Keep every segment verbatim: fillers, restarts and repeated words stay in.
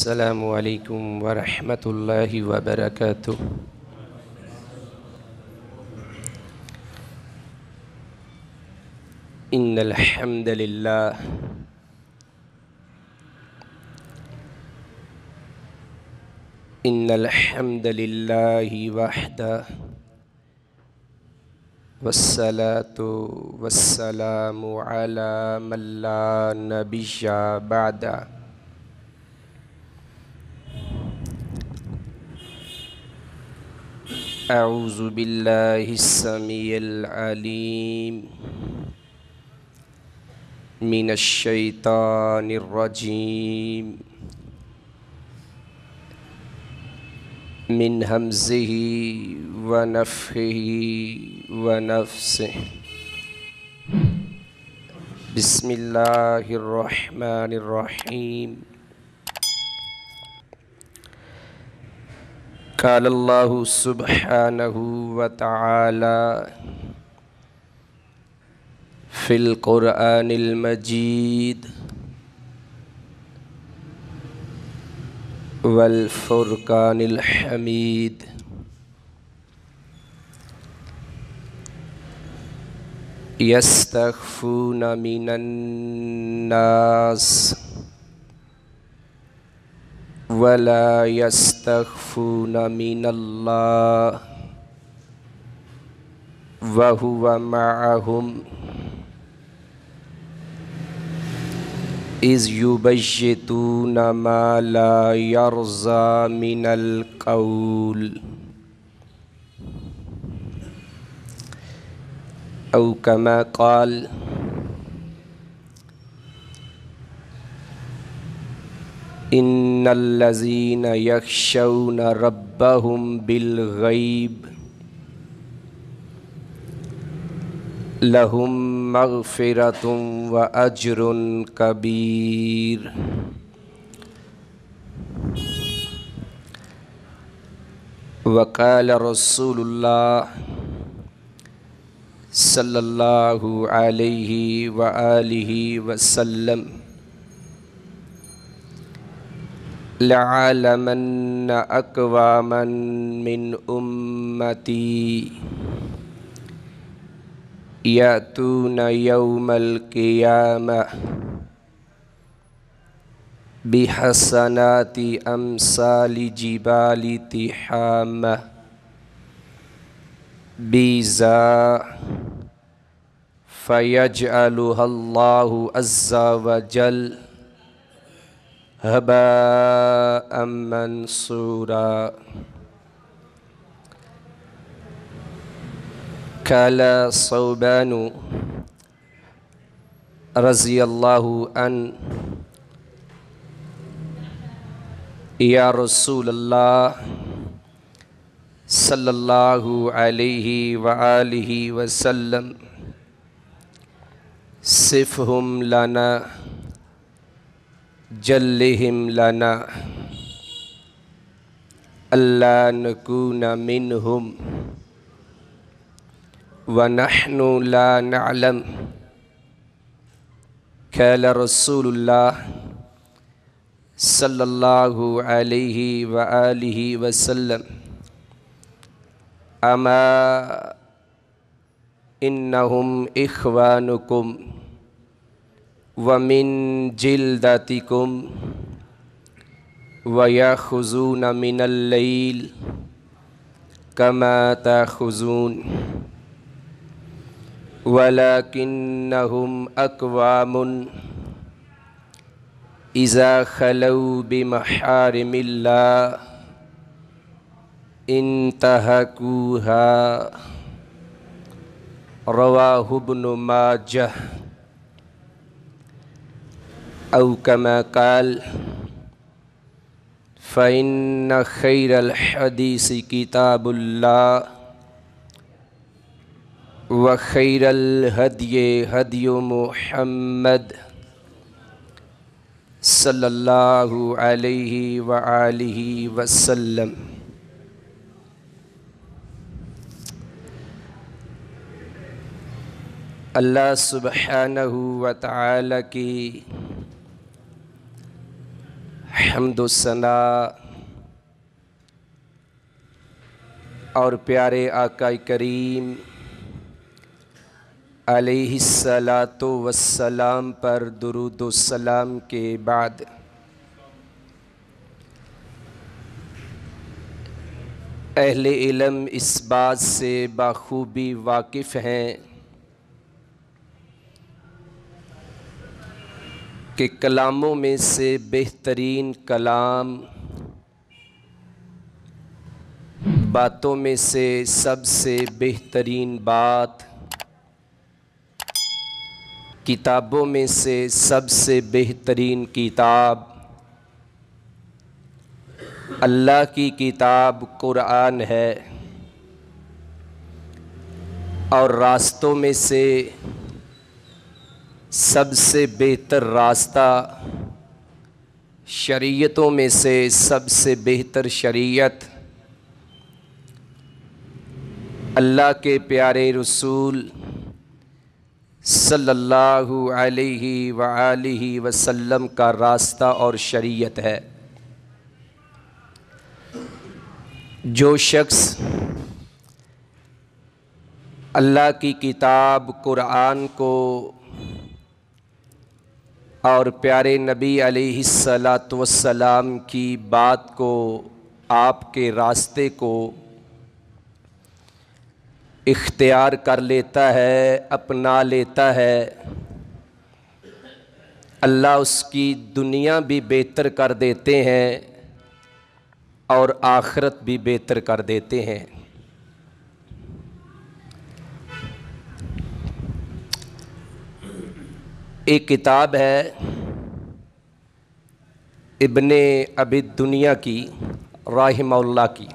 السلام علیکم ورحمۃ اللہ وبرکاتہ۔ ان الحمد للہ ان الحمد للہ وحدہ والصلاة والسلام علی من لا نبی بعدہ۔ اعوذ باللہ السمیع العلیم من الشیطان الرجیم من ہمزہ ونفخہ ونفثہ۔ بسم اللہ الرحمن الرحیم۔ قال اللہ سبحانہ وتعالی فی القرآن المجید والفرقان الحمید۔ یستخفون من الناس ولا یستخفون من اللہ وہو معہم اذ یبیتون ما لا یرضی من القول او کما قال ان الذین یخشون ربهم بالغیب لہم مغفرۃ واجر کبیر۔ وقال رسول اللہ صلی اللہ علیہ وآلہ وسلم لَعَلَمَنَّ أَقْوَامًا مِّنْ أُمَّتِي يَأْتُونَ يَوْمَ الْقِيَامَةِ بِحَسَنَاتِ أَمْثَالِ جِبَالِ تِحَامَةٍ بِيضَاءَ فَيَجْعَلُهَا اللَّهُ عَزَّ وَجَلَّ ہباء منصورا۔ قال ثوبان رضی اللہ عنہ یا رسول اللہ صلی اللہ علیہ وآلہ وسلم صفہم لنا جلہم لنا الا نکون منہم ونحن لا نعلم۔ قال رسول اللہ صلی اللہ علیہ وآلہ وسلم اما انہم اخوانکم ومن جلدتکم ویأخذون من اللیل کما تأخذون ولکنہم اقوام اذا خلوا بمحارم اللہ انتہکوہا۔ رواہ ابن ماجہ او کما قال فإن خیر الحدیث کتاب اللہ وخیر الہدی ہدی محمد صلی اللہ علیہ وآلہ وسلم۔ اللہ سبحانہ و تعالی کی حمد و ثنا اور پیارے آقا کریم علیہ الصلاۃ والسلام پر درود و سلام کے بعد اہل علم اس بات سے بخوبی واقف ہیں کہ کلاموں میں سے بہترین کلام، باتوں میں سے سب سے بہترین بات، کتابوں میں سے سب سے بہترین کتاب اللہ کی کتاب قرآن ہے، اور راستوں میں سے سب سے بہتر راستہ، شریعتوں میں سے سب سے بہتر شریعت اللہ کے پیارے رسول صلی اللہ علیہ وآلہ وسلم کا راستہ اور شریعت ہے۔ جو شخص اللہ کی کتاب قرآن کو اور پیارے نبی علیہ الصلاۃ والسلام کی بات کو، آپ کے راستے کو اختیار کر لیتا ہے، اپنا لیتا ہے، اللہ اس کی دنیا بھی بہتر کر دیتے ہیں اور آخرت بھی بہتر کر دیتے ہیں۔ ایک کتاب ہے ابن ابی دنیا کی رحمہ اللہ کی،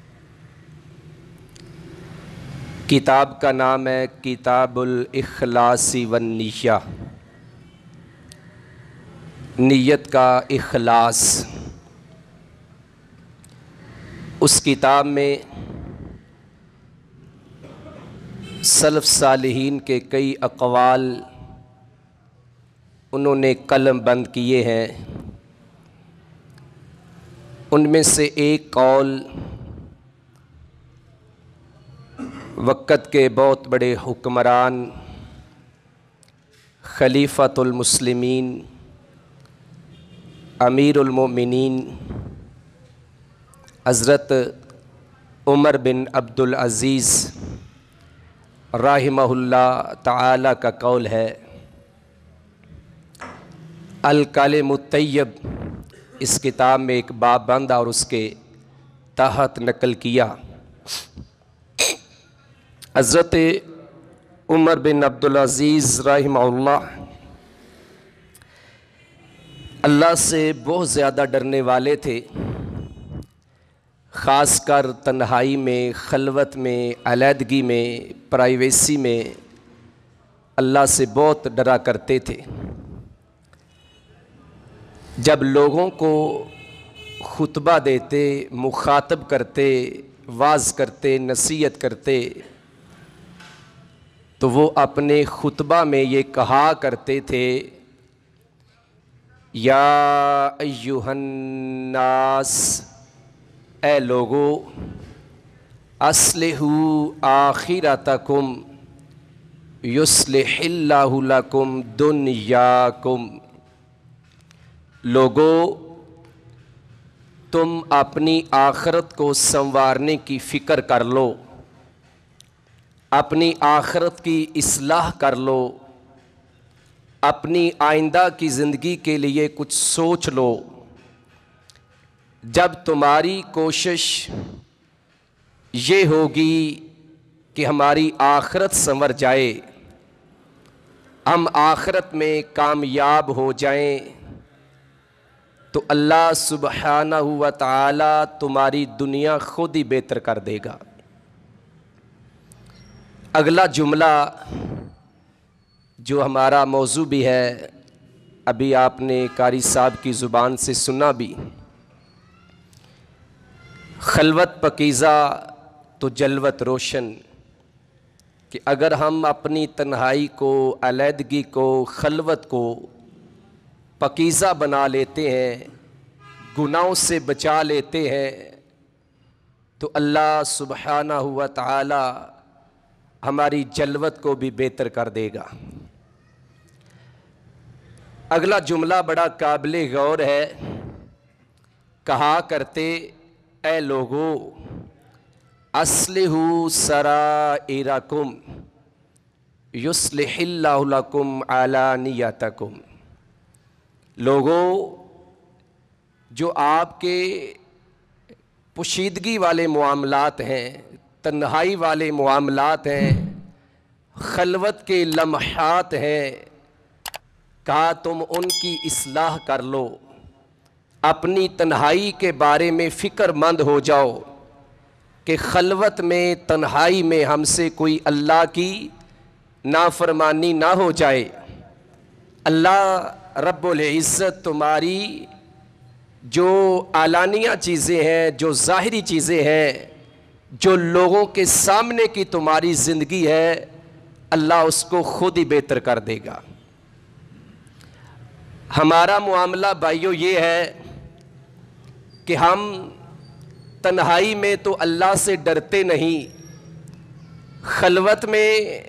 کتاب کا نام ہے کتاب الاخلاص والنیہ، نیت کا اخلاص۔ اس کتاب میں سلف صالحین کے کئی اقوال انہوں نے قلم بند کیے ہیں۔ ان میں سے ایک قول وقت کے بہت بڑے حکمران خلیفۃ المسلمین امیر المومنین حضرت عمر بن عبد العزیز رحمہ اللہ تعالی کا قول ہے۔ الکلم الطیب اس کتاب میں ایک باب بندہ اور اس کے تحت نقل کیا۔ حضرت عمر بن عبد العزیز رحمہ اللہ اللہ سے بہت زیادہ ڈرنے والے تھے، خاص کر تنہائی میں، خلوت میں، علیحدگی میں، پرائیویسی میں اللہ سے بہت ڈرا کرتے تھے۔ جب لوگوں کو خطبہ دیتے، مخاطب کرتے، واعظ کرتے، نصیحت کرتے، تو وہ اپنے خطبہ میں یہ کہا کرتے تھے، یا ایھا الناس، اے لوگو، اصلحوا آخرتکم یصلح اللہ لکم دنیاکم، لوگو تم اپنی آخرت کو سنوارنے کی فکر کر لو، اپنی آخرت کی اصلاح کر لو، اپنی آئندہ کی زندگی کے لیے کچھ سوچ لو۔ جب تمہاری کوشش یہ ہوگی کہ ہماری آخرت سنور جائے، ہم آخرت میں کامیاب ہو جائیں، تو اللہ سبحانہ و تعالی تمہاری دنیا خود ہی بہتر کر دے گا۔ اگلا جملہ جو ہمارا موضوع بھی ہے، ابھی آپ نے قاری صاحب کی زبان سے سنا بھی، خلوت پکیزہ تو جلوت روشن، کہ اگر ہم اپنی تنہائی کو، علیحدگی کو، خلوت کو پکیزہ بنا لیتے ہیں، گناہوں سے بچا لیتے ہیں تو اللہ سبحانہ و تعالی ہماری جلوت کو بھی بہتر کر دے گا۔ اگلا جملہ بڑا قابل غور ہے۔ کہا کرتے اے لوگو اصلحوا سرائرکم یصلح اللہ لکم علانیتکم، لوگو جو آپ کے پوشیدگی والے معاملات ہیں، تنہائی والے معاملات ہیں، خلوت کے لمحات ہیں، کہا تم ان کی اصلاح کر لو، اپنی تنہائی کے بارے میں فکر مند ہو جاؤ کہ خلوت میں تنہائی میں ہم سے کوئی اللہ کی نافرمانی نہ ہو جائے۔ اللہ رب العزت تمہاری جو علانیہ چیزیں ہیں، جو ظاہری چیزیں ہیں، جو لوگوں کے سامنے کی تمہاری زندگی ہے، اللہ اس کو خود ہی بہتر کر دے گا۔ ہمارا معاملہ بھائیو یہ ہے کہ ہم تنہائی میں تو اللہ سے ڈرتے نہیں، خلوت میں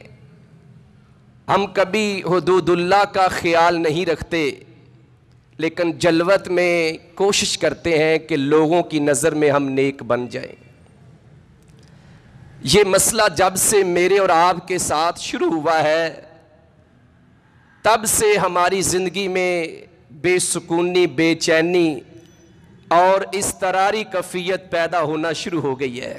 ہم کبھی حدود اللہ کا خیال نہیں رکھتے، لیکن جلوت میں کوشش کرتے ہیں کہ لوگوں کی نظر میں ہم نیک بن جائیں۔ یہ مسئلہ جب سے میرے اور آپ کے ساتھ شروع ہوا ہے، تب سے ہماری زندگی میں بے سکونی، بے چینی اور اضطراری کیفیت پیدا ہونا شروع ہو گئی ہے۔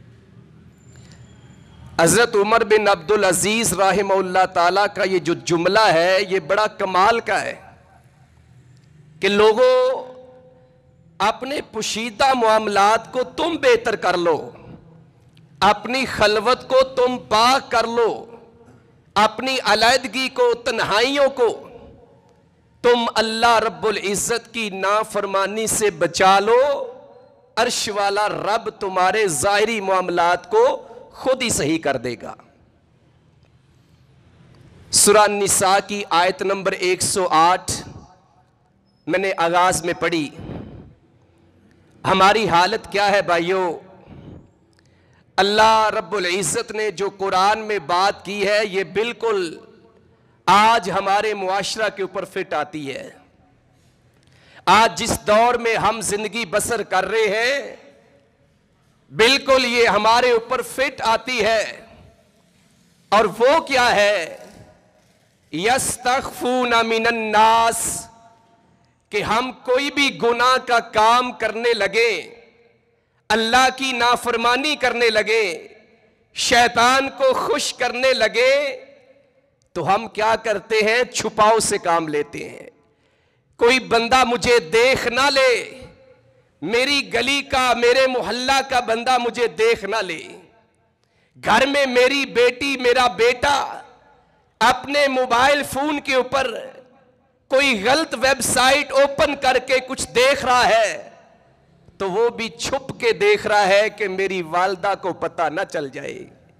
حضرت عمر بن عبدالعزیز رحمہ اللہ تعالیٰ کا یہ جو جملہ ہے یہ بڑا کمال کا ہے کہ لوگوں اپنے پوشیدہ معاملات کو تم بہتر کر لو، اپنی خلوت کو تم پاک کر لو، اپنی علیحدگی کو، تنہائیوں کو تم اللہ رب العزت کی نافرمانی سے بچا لو، عرش والا رب تمہارے ظاہری معاملات کو خود ہی صحیح کر دے گا۔ سورہ النساء کی آیت نمبر ایک سو آٹھ میں نے آغاز میں پڑھی۔ ہماری حالت کیا ہے بھائیو؟ اللہ رب العزت نے جو قرآن میں بات کی ہے یہ بالکل آج ہمارے معاشرہ کے اوپر فٹ آتی ہے۔ آج جس دور میں ہم زندگی بسر کر رہے ہیں بالکل یہ ہمارے اوپر فٹ آتی ہے، اور وہ کیا ہے؟ یستخفون من الناس، کہ ہم کوئی بھی گناہ کا کام کرنے لگے، اللہ کی نافرمانی کرنے لگے، شیطان کو خوش کرنے لگے، تو ہم کیا کرتے ہیں؟ چھپاؤ سے کام لیتے ہیں۔ کوئی بندہ مجھے دیکھ نہ لے، میری گلی کا، میرے محلہ کا بندہ مجھے دیکھ نہ لے، گھر میں میری بیٹی، میرا بیٹا اپنے موبائل فون کے اوپر کوئی غلط ویب سائٹ اوپن کر کے کچھ دیکھ رہا ہے تو وہ بھی چھپ کے دیکھ رہا ہے کہ میری والدہ کو پتہ نہ چل جائے۔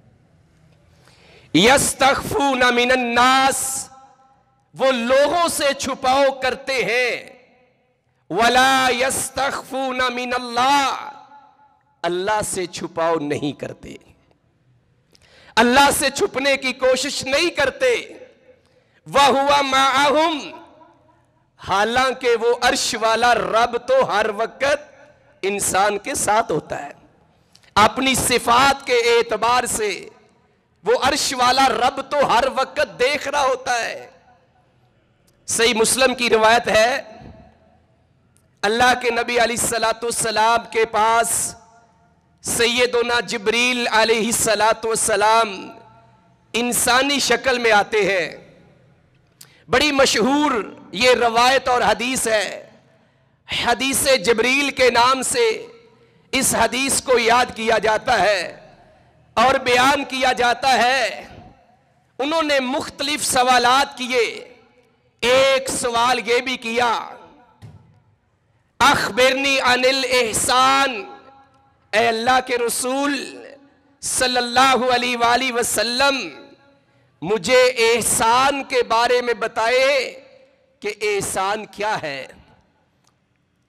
یستخفون من الناس، وہ لوگوں سے چھپاؤ کرتے ہیں، ولا یستخفون من اللہ، اللہ سے چھپاؤ نہیں کرتے، اللہ سے چھپنے کی کوشش نہیں کرتے۔ وَهُوَ مَعَهُمْ، حالانکہ وہ عرش والا رب تو ہر وقت انسان کے ساتھ ہوتا ہے۔ اپنی صفات کے اعتبار سے وہ عرش والا رب تو ہر وقت دیکھ رہا ہوتا ہے۔ صحیح مسلم کی روایت ہے، اللہ کے نبی علیہ الصلاۃ والسلام کے پاس سیدنا جبریل علیہ الصلاۃ والسلام انسانی شکل میں آتے ہیں۔ بڑی مشہور یہ روایت اور حدیث ہے، حدیث جبریل کے نام سے اس حدیث کو یاد کیا جاتا ہے اور بیان کیا جاتا ہے۔ انہوں نے مختلف سوالات کیے، ایک سوال یہ بھی کیا، اخبرنی عن الاحسان، اے اللہ کے رسول صلی اللہ علیہ وآلہ وسلم مجھے احسان کے بارے میں بتائے کہ احسان کیا ہے۔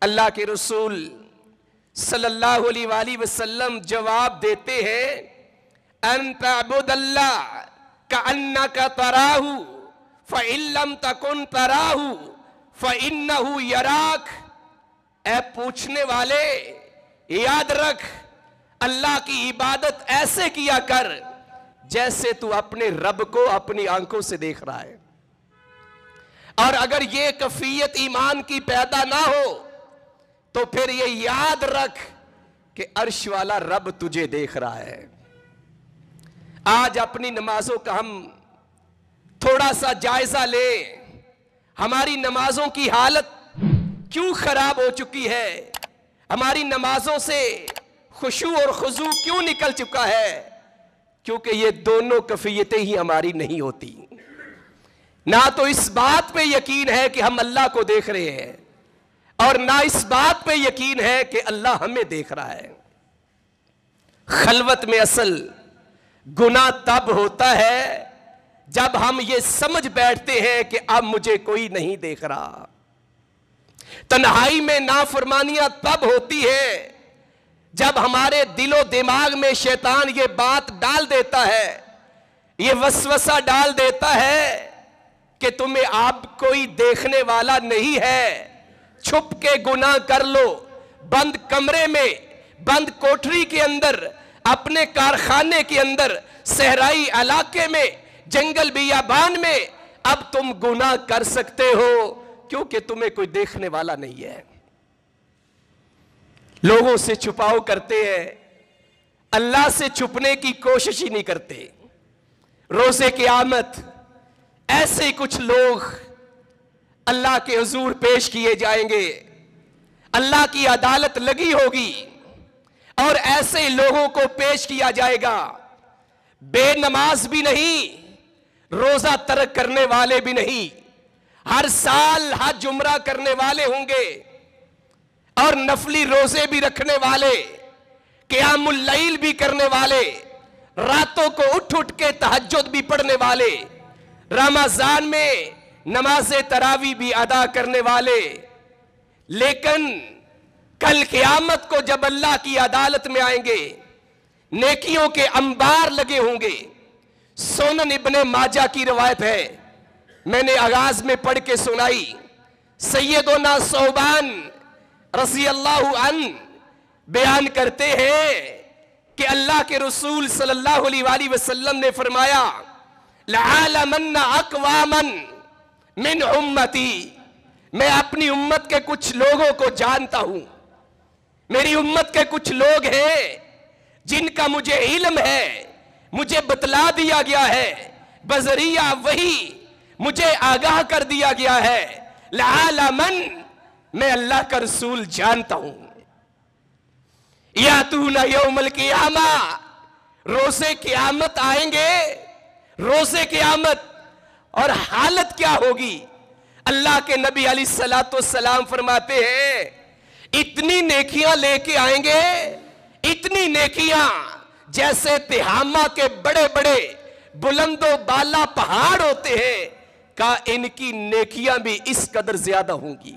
اللہ کے رسول صلی اللہ علیہ وآلہ وسلم جواب دیتے ہیں ان تعبد اللہ کأنک تراہ فإن لم تکن تراہ فإنہ یراک۔ اے پوچھنے والے یاد رکھ اللہ کی عبادت ایسے کیا کر جیسے تو اپنے رب کو اپنی آنکھوں سے دیکھ رہا ہے، اور اگر یہ کیفیت ایمان کی پیدا نہ ہو تو پھر یہ یاد رکھ کہ عرش والا رب تجھے دیکھ رہا ہے۔ آج اپنی نمازوں کا ہم تھوڑا سا جائزہ لیں، ہماری نمازوں کی حالت کیوں خراب ہو چکی ہے، ہماری نمازوں سے خشوع اور خضوع کیوں نکل چکا ہے؟ کیونکہ یہ دونوں کیفیتیں ہی ہماری نہیں ہوتی۔ نہ تو اس بات پہ یقین ہے کہ ہم اللہ کو دیکھ رہے ہیں، اور نہ اس بات پہ یقین ہے کہ اللہ ہمیں دیکھ رہا ہے۔ خلوت میں اصل گناہ تب ہوتا ہے جب ہم یہ سمجھ بیٹھتے ہیں کہ اب مجھے کوئی نہیں دیکھ رہا۔ تنہائی میں نافرمانیاں تب ہوتی ہے جب ہمارے دل و دماغ میں شیطان یہ بات ڈال دیتا ہے، یہ وسوسہ ڈال دیتا ہے کہ تمہیں اب کوئی دیکھنے والا نہیں ہے، چھپ کے گناہ کر لو، بند کمرے میں، بند کوٹری کے اندر، اپنے کارخانے کے اندر، صحرائی علاقے میں، جنگل بیابان میں اب تم گناہ کر سکتے ہو کیونکہ تمہیں کوئی دیکھنے والا نہیں ہے۔ لوگوں سے چھپاؤ کرتے ہیں، اللہ سے چھپنے کی کوشش ہی نہیں کرتے۔ روز قیامت ایسے کچھ لوگ اللہ کے حضور پیش کیے جائیں گے، اللہ کی عدالت لگی ہوگی، اور ایسے لوگوں کو پیش کیا جائے گا، بے نماز بھی نہیں، روزہ ترک کرنے والے بھی نہیں، ہر سال حج عمرہ کرنے والے ہوں گے، اور نفلی روزے بھی رکھنے والے، قیام اللیل بھی کرنے والے، راتوں کو اٹھ اٹھ کے تہجد بھی پڑھنے والے، رمضان میں نماز تراویح بھی ادا کرنے والے۔ لیکن کل قیامت کو جب اللہ کی عدالت میں آئیں گے، نیکیوں کے انبار لگے ہوں گے۔ سنن ابن ماجہ کی روایت ہے، میں نے آغاز میں پڑھ کے سنائی، سیدنا ثوبان رضی اللہ عنہ بیان کرتے ہیں کہ اللہ کے رسول صلی اللہ علیہ وآلہ وسلم نے فرمایا لَعَالَمَنَّ أَقْوَامًا مِنْ أُمَّتِي، میں اپنی امت کے کچھ لوگوں کو جانتا ہوں، میری امت کے کچھ لوگ ہیں جن کا مجھے علم ہے، مجھے بتلا دیا گیا ہے، بذریعہ وحی مجھے آگاہ کر دیا گیا ہے، لَعَالَمًا، میں اللہ کا رسول جانتا ہوں، یاتون یوم القیامہ، روز قیامت آئیں گے، روز قیامت، اور حالت کیا ہوگی؟ اللہ کے نبی علیہ السلام فرماتے ہیں اتنی نیکیاں لے کے آئیں گے، اتنی نیکیاں جیسے تہامہ کے بڑے بڑے بلند و بالا پہاڑ ہوتے ہیں، کہ ان کی نیکیاں بھی اس قدر زیادہ ہوں گی۔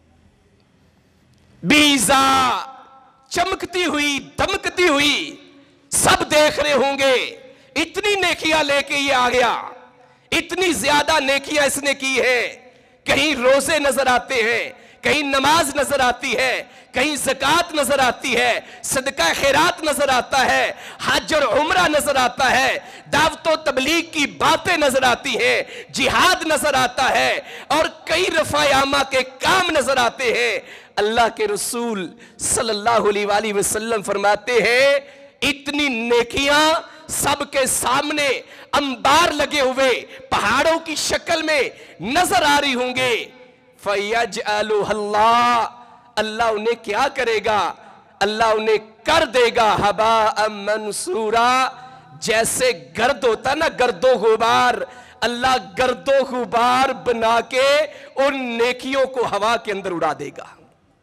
بیزا چمکتی ہوئی دمکتی ہوئی، سب دیکھ رہے ہوں گے، اتنی نیکیاں لے کے یہ آ گیا، اتنی زیادہ نیکیاں اس نے کی ہے، کہیں روزے نظر آتے ہیں، کہیں نماز نظر آتی ہے، کہیں زکوٰۃ نظر آتی ہے، صدقہ خیرات نظر آتا ہے، حج اور عمرہ نظر آتا ہے، دعوت و تبلیغ کی باتیں نظر آتی ہیں، جہاد نظر آتا ہے، اور کئی رفع عامہ کے کام نظر آتے ہیں۔ اللہ کے رسول صلی اللہ علیہ وآلہ وسلم فرماتے ہیں اتنی نیکیاں سب کے سامنے انبار لگے ہوئے پہاڑوں کی شکل میں نظر آ رہی ہوں گے، فَيَجْعَلُهَا اللَّهُ، اللہ انہیں کیا کرے گا؟ اللہ انہیں کر دے گا ہَبَاءً مَنْثُورًا، جیسے گرد ہوتا نا، گرد و غبار، اللہ گرد و غبار بنا کے ان نیکیوں کو ہوا کے اندر اڑا دے گا۔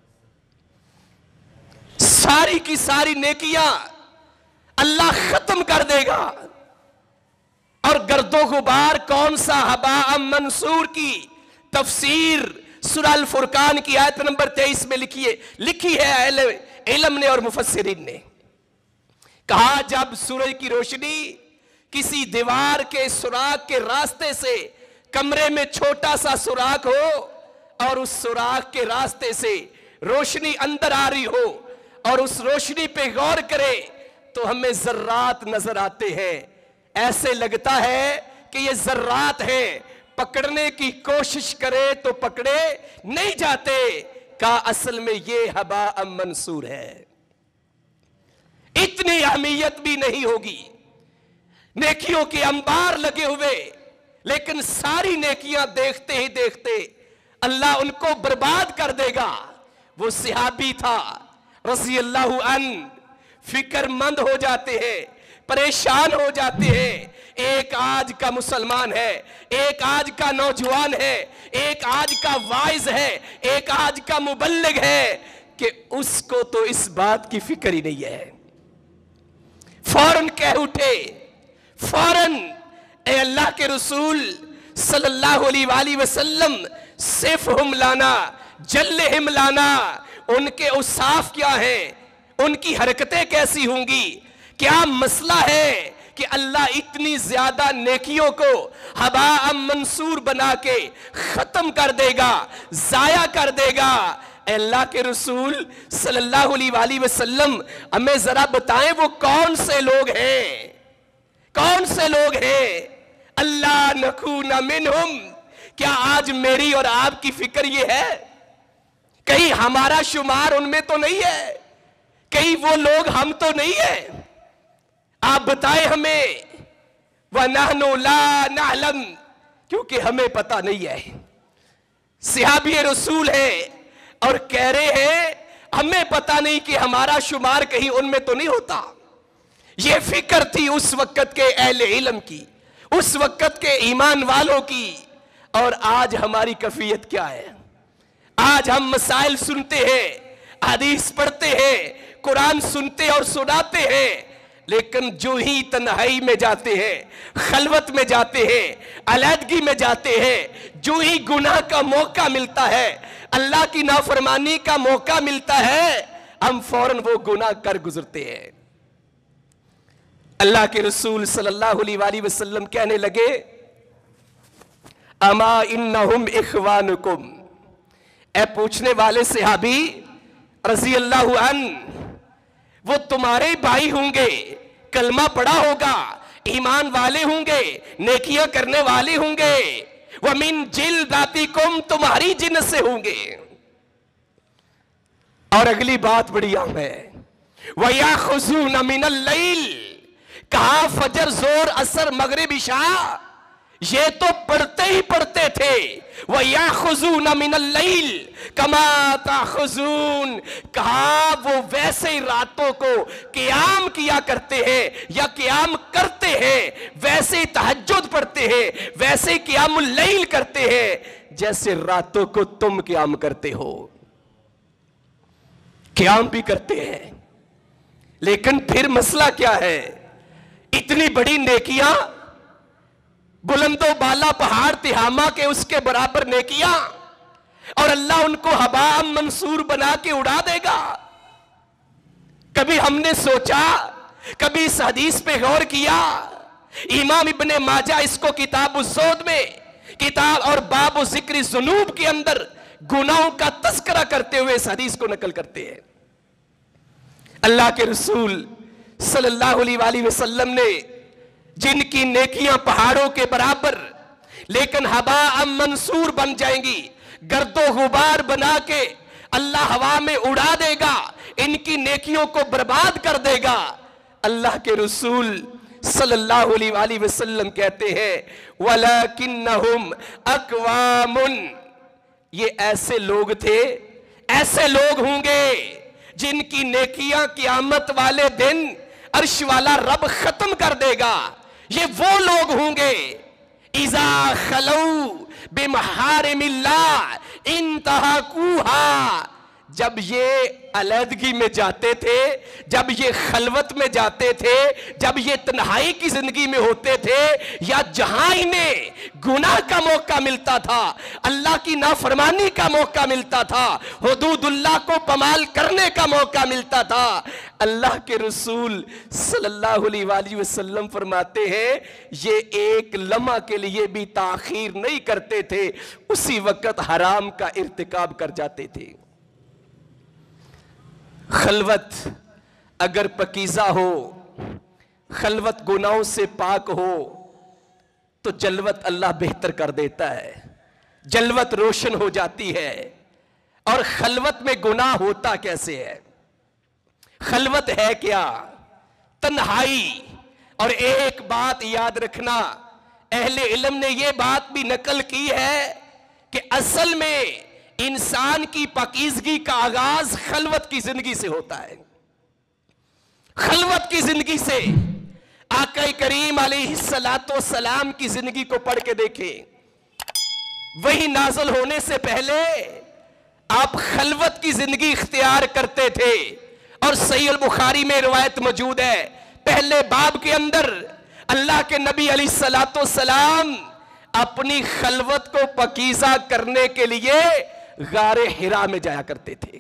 ساری کی ساری نیکیاں اللہ ختم کر دے گا، اور گرد و غبار کون سا؟ ہباء منصور کی تفسیر سورہ الفرقان کی آیت نمبر تیئیس میں لکھیے لکھی ہے اہل علم نے اور مفسرین نے، کہا جب سورج کی روشنی کسی دیوار کے سوراخ کے راستے سے کمرے میں چھوٹا سا سوراخ ہو اور اس سوراخ کے راستے سے روشنی اندر آ رہی ہو اور اس روشنی پہ غور کرے تو ہمیں ذرات نظر آتے ہیں، ایسے لگتا ہے کہ یہ ذرات ہیں، پکڑنے کی کوشش کرے تو پکڑے نہیں جاتے، کہا اصل میں یہ ہباء منصور ہے، اتنی اہمیت بھی نہیں ہوگی، نیکیوں کے انبار لگے ہوئے، لیکن ساری نیکیاں دیکھتے ہی دیکھتے اللہ ان کو برباد کر دے گا۔ وہ صحابی تھا رضی اللہ عنہ، فکر مند ہو جاتے ہیں، پریشان ہو جاتے ہیں، ایک آج کا مسلمان ہے، ایک آج کا نوجوان ہے، ایک آج کا واعظ ہے، ایک آج کا مبلغ ہے کہ اس کو تو اس بات کی فکر ہی نہیں ہے، فوراً کہہ اٹھے، فوراً اے اللہ کے رسول صلی اللہ علیہ وآلہ وسلم صفہم لانا، جلہم لانا، ان کے اوصاف کیا ہیں، ان کی حرکتیں کیسی ہوں گی، کیا مسئلہ ہے کہ اللہ اتنی زیادہ نیکیوں کو ہباء منصور بنا کے ختم کر دے گا، ضائع کر دے گا۔ اے اللہ کے رسول صلی اللہ علیہ وآلہ وسلم ہمیں ذرا بتائیں وہ کون سے لوگ ہیں، کون سے لوگ ہیں؟ اللہ نکون منہم، کیا آج میری اور آپ کی فکر یہ ہے کہیں ہمارا شمار ان میں تو نہیں ہے، کہیں وہ لوگ ہم تو نہیں ہیں؟ آپ بتائیں ہمیں، وَنَحْنُ لَا نَعْلَمْ، کیونکہ ہمیں پتہ نہیں ہے۔ صحابی رسول ہے اور کہہ رہے ہیں ہمیں پتہ نہیں کہ ہمارا شمار کہیں ان میں تو نہیں ہوتا۔ یہ فکر تھی اس وقت کے اہل علم کی، اس وقت کے ایمان والوں کی، اور آج ہماری کیفیت کیا ہے؟ آج ہم مسائل سنتے ہیں، حدیث پڑھتے ہیں، قرآن سنتے اور سناتے ہیں، لیکن جو ہی تنہائی میں جاتے ہیں، خلوت میں جاتے ہیں، علیحدگی میں جاتے ہیں، جو ہی گناہ کا موقع ملتا ہے، اللہ کی نافرمانی کا موقع ملتا ہے، ہم فوراً وہ گناہ کر گزرتے ہیں۔ اللہ کے رسول صلی اللہ علیہ وآلہ وسلم کہنے لگے اما انہم اخوانکم، اے پوچھنے والے صحابی رضی اللہ عنہ، وہ تمہارے بھائی ہوں گے، کلمہ پڑھا ہوگا، ایمان والے ہوں گے، نیکیاں کرنے والے ہوں گے، وَمِن جِلْدَاتِكُمْ، تمہاری جنس سے ہوں گے۔ اور اگلی بات بڑی اہم ہے، وَيَأْخُذُونَ مِنَ اللَّيْلِ، کہا فجر زور اثر مغرب عشاء یہ تو پڑھتے ہی پڑھتے تھے، وَيَأْخُذُونَ مِنَ اللَّيْلِ كَمَا تَأْخُذُونَ، کہا وہ ویسے ہی راتوں کو قیام کیا کرتے ہیں یا قیام کرتے ہیں، ویسے ہی تہجد پڑھتے ہیں، ویسے ہی قیام اللیل کرتے ہیں جیسے راتوں کو تم قیام کرتے ہو۔ قیام بھی کرتے ہیں، لیکن پھر مسئلہ کیا ہے؟ اتنی بڑی نیکیاں، بلند و بالا پہاڑ تہامہ کے اس کے برابر نیکیاں، اور اللہ ان کو ہباء منصور بنا کے اڑا دے گا۔ کبھی ہم نے سوچا، کبھی اس حدیث پہ غور کیا؟ امام ابن ماجہ اس کو کتاب الزہد میں کتاب اور باب و ذکر ذنوب کے اندر گناہوں کا تذکرہ کرتے ہوئے اس حدیث کو نقل کرتے ہیں۔ اللہ کے رسول صلی اللہ علیہ وآلہ وسلم نے جن کی نیکیاں پہاڑوں کے برابر لیکن ہباء منصور بن جائیں گی، گرد و غبار بنا کے اللہ ہوا میں اڑا دے گا، ان کی نیکیوں کو برباد کر دے گا۔ اللہ کے رسول صلی اللہ علیہ وآلہ وسلم کہتے ہیں وَلَكِنَّهُمْ أَقْوَامٌ، یہ ایسے لوگ تھے، ایسے لوگ ہوں گے جن کی نیکیاں قیامت والے دن عرش والا رب ختم کر دے گا۔ یہ وہ لوگ ہوں گے اِذَا خَلَوْا بِمَحَارِمِ اللَّهِ انْتَهَاكُوهَا، جب یہ علیحدگی میں جاتے تھے، جب یہ خلوت میں جاتے تھے، جب یہ تنہائی کی زندگی میں ہوتے تھے، یا جہاں انہیں گناہ کا موقع ملتا تھا، اللہ کی نافرمانی کا موقع ملتا تھا، حدود اللہ کو پامال کرنے کا موقع ملتا تھا، اللہ کے رسول صلی اللہ علیہ وآلہ وسلم فرماتے ہیں یہ ایک لمحہ کے لیے بھی تاخیر نہیں کرتے تھے، اسی وقت حرام کا ارتکاب کر جاتے تھے۔ خلوت اگر پاکیزہ ہو، خلوت گناہوں سے پاک ہو تو جلوت اللہ بہتر کر دیتا ہے، جلوت روشن ہو جاتی ہے۔ اور خلوت میں گناہ ہوتا کیسے ہے؟ خلوت ہے کیا؟ تنہائی۔ اور ایک بات یاد رکھنا، اہل علم نے یہ بات بھی نقل کی ہے کہ اصل میں انسان کی پاکیزگی کا آغاز خلوت کی زندگی سے ہوتا ہے، خلوت کی زندگی سے۔ آقا کریم علیہ السلام کی زندگی کو پڑھ کے دیکھیں، وہی نازل ہونے سے پہلے آپ خلوت کی زندگی اختیار کرتے تھے، اور صحیح البخاری میں روایت موجود ہے، پہلے باب کے اندر اللہ کے نبی علیہ السلام اپنی خلوت کو پاکیزہ کرنے کے لیے غار حرا میں جایا کرتے تھے۔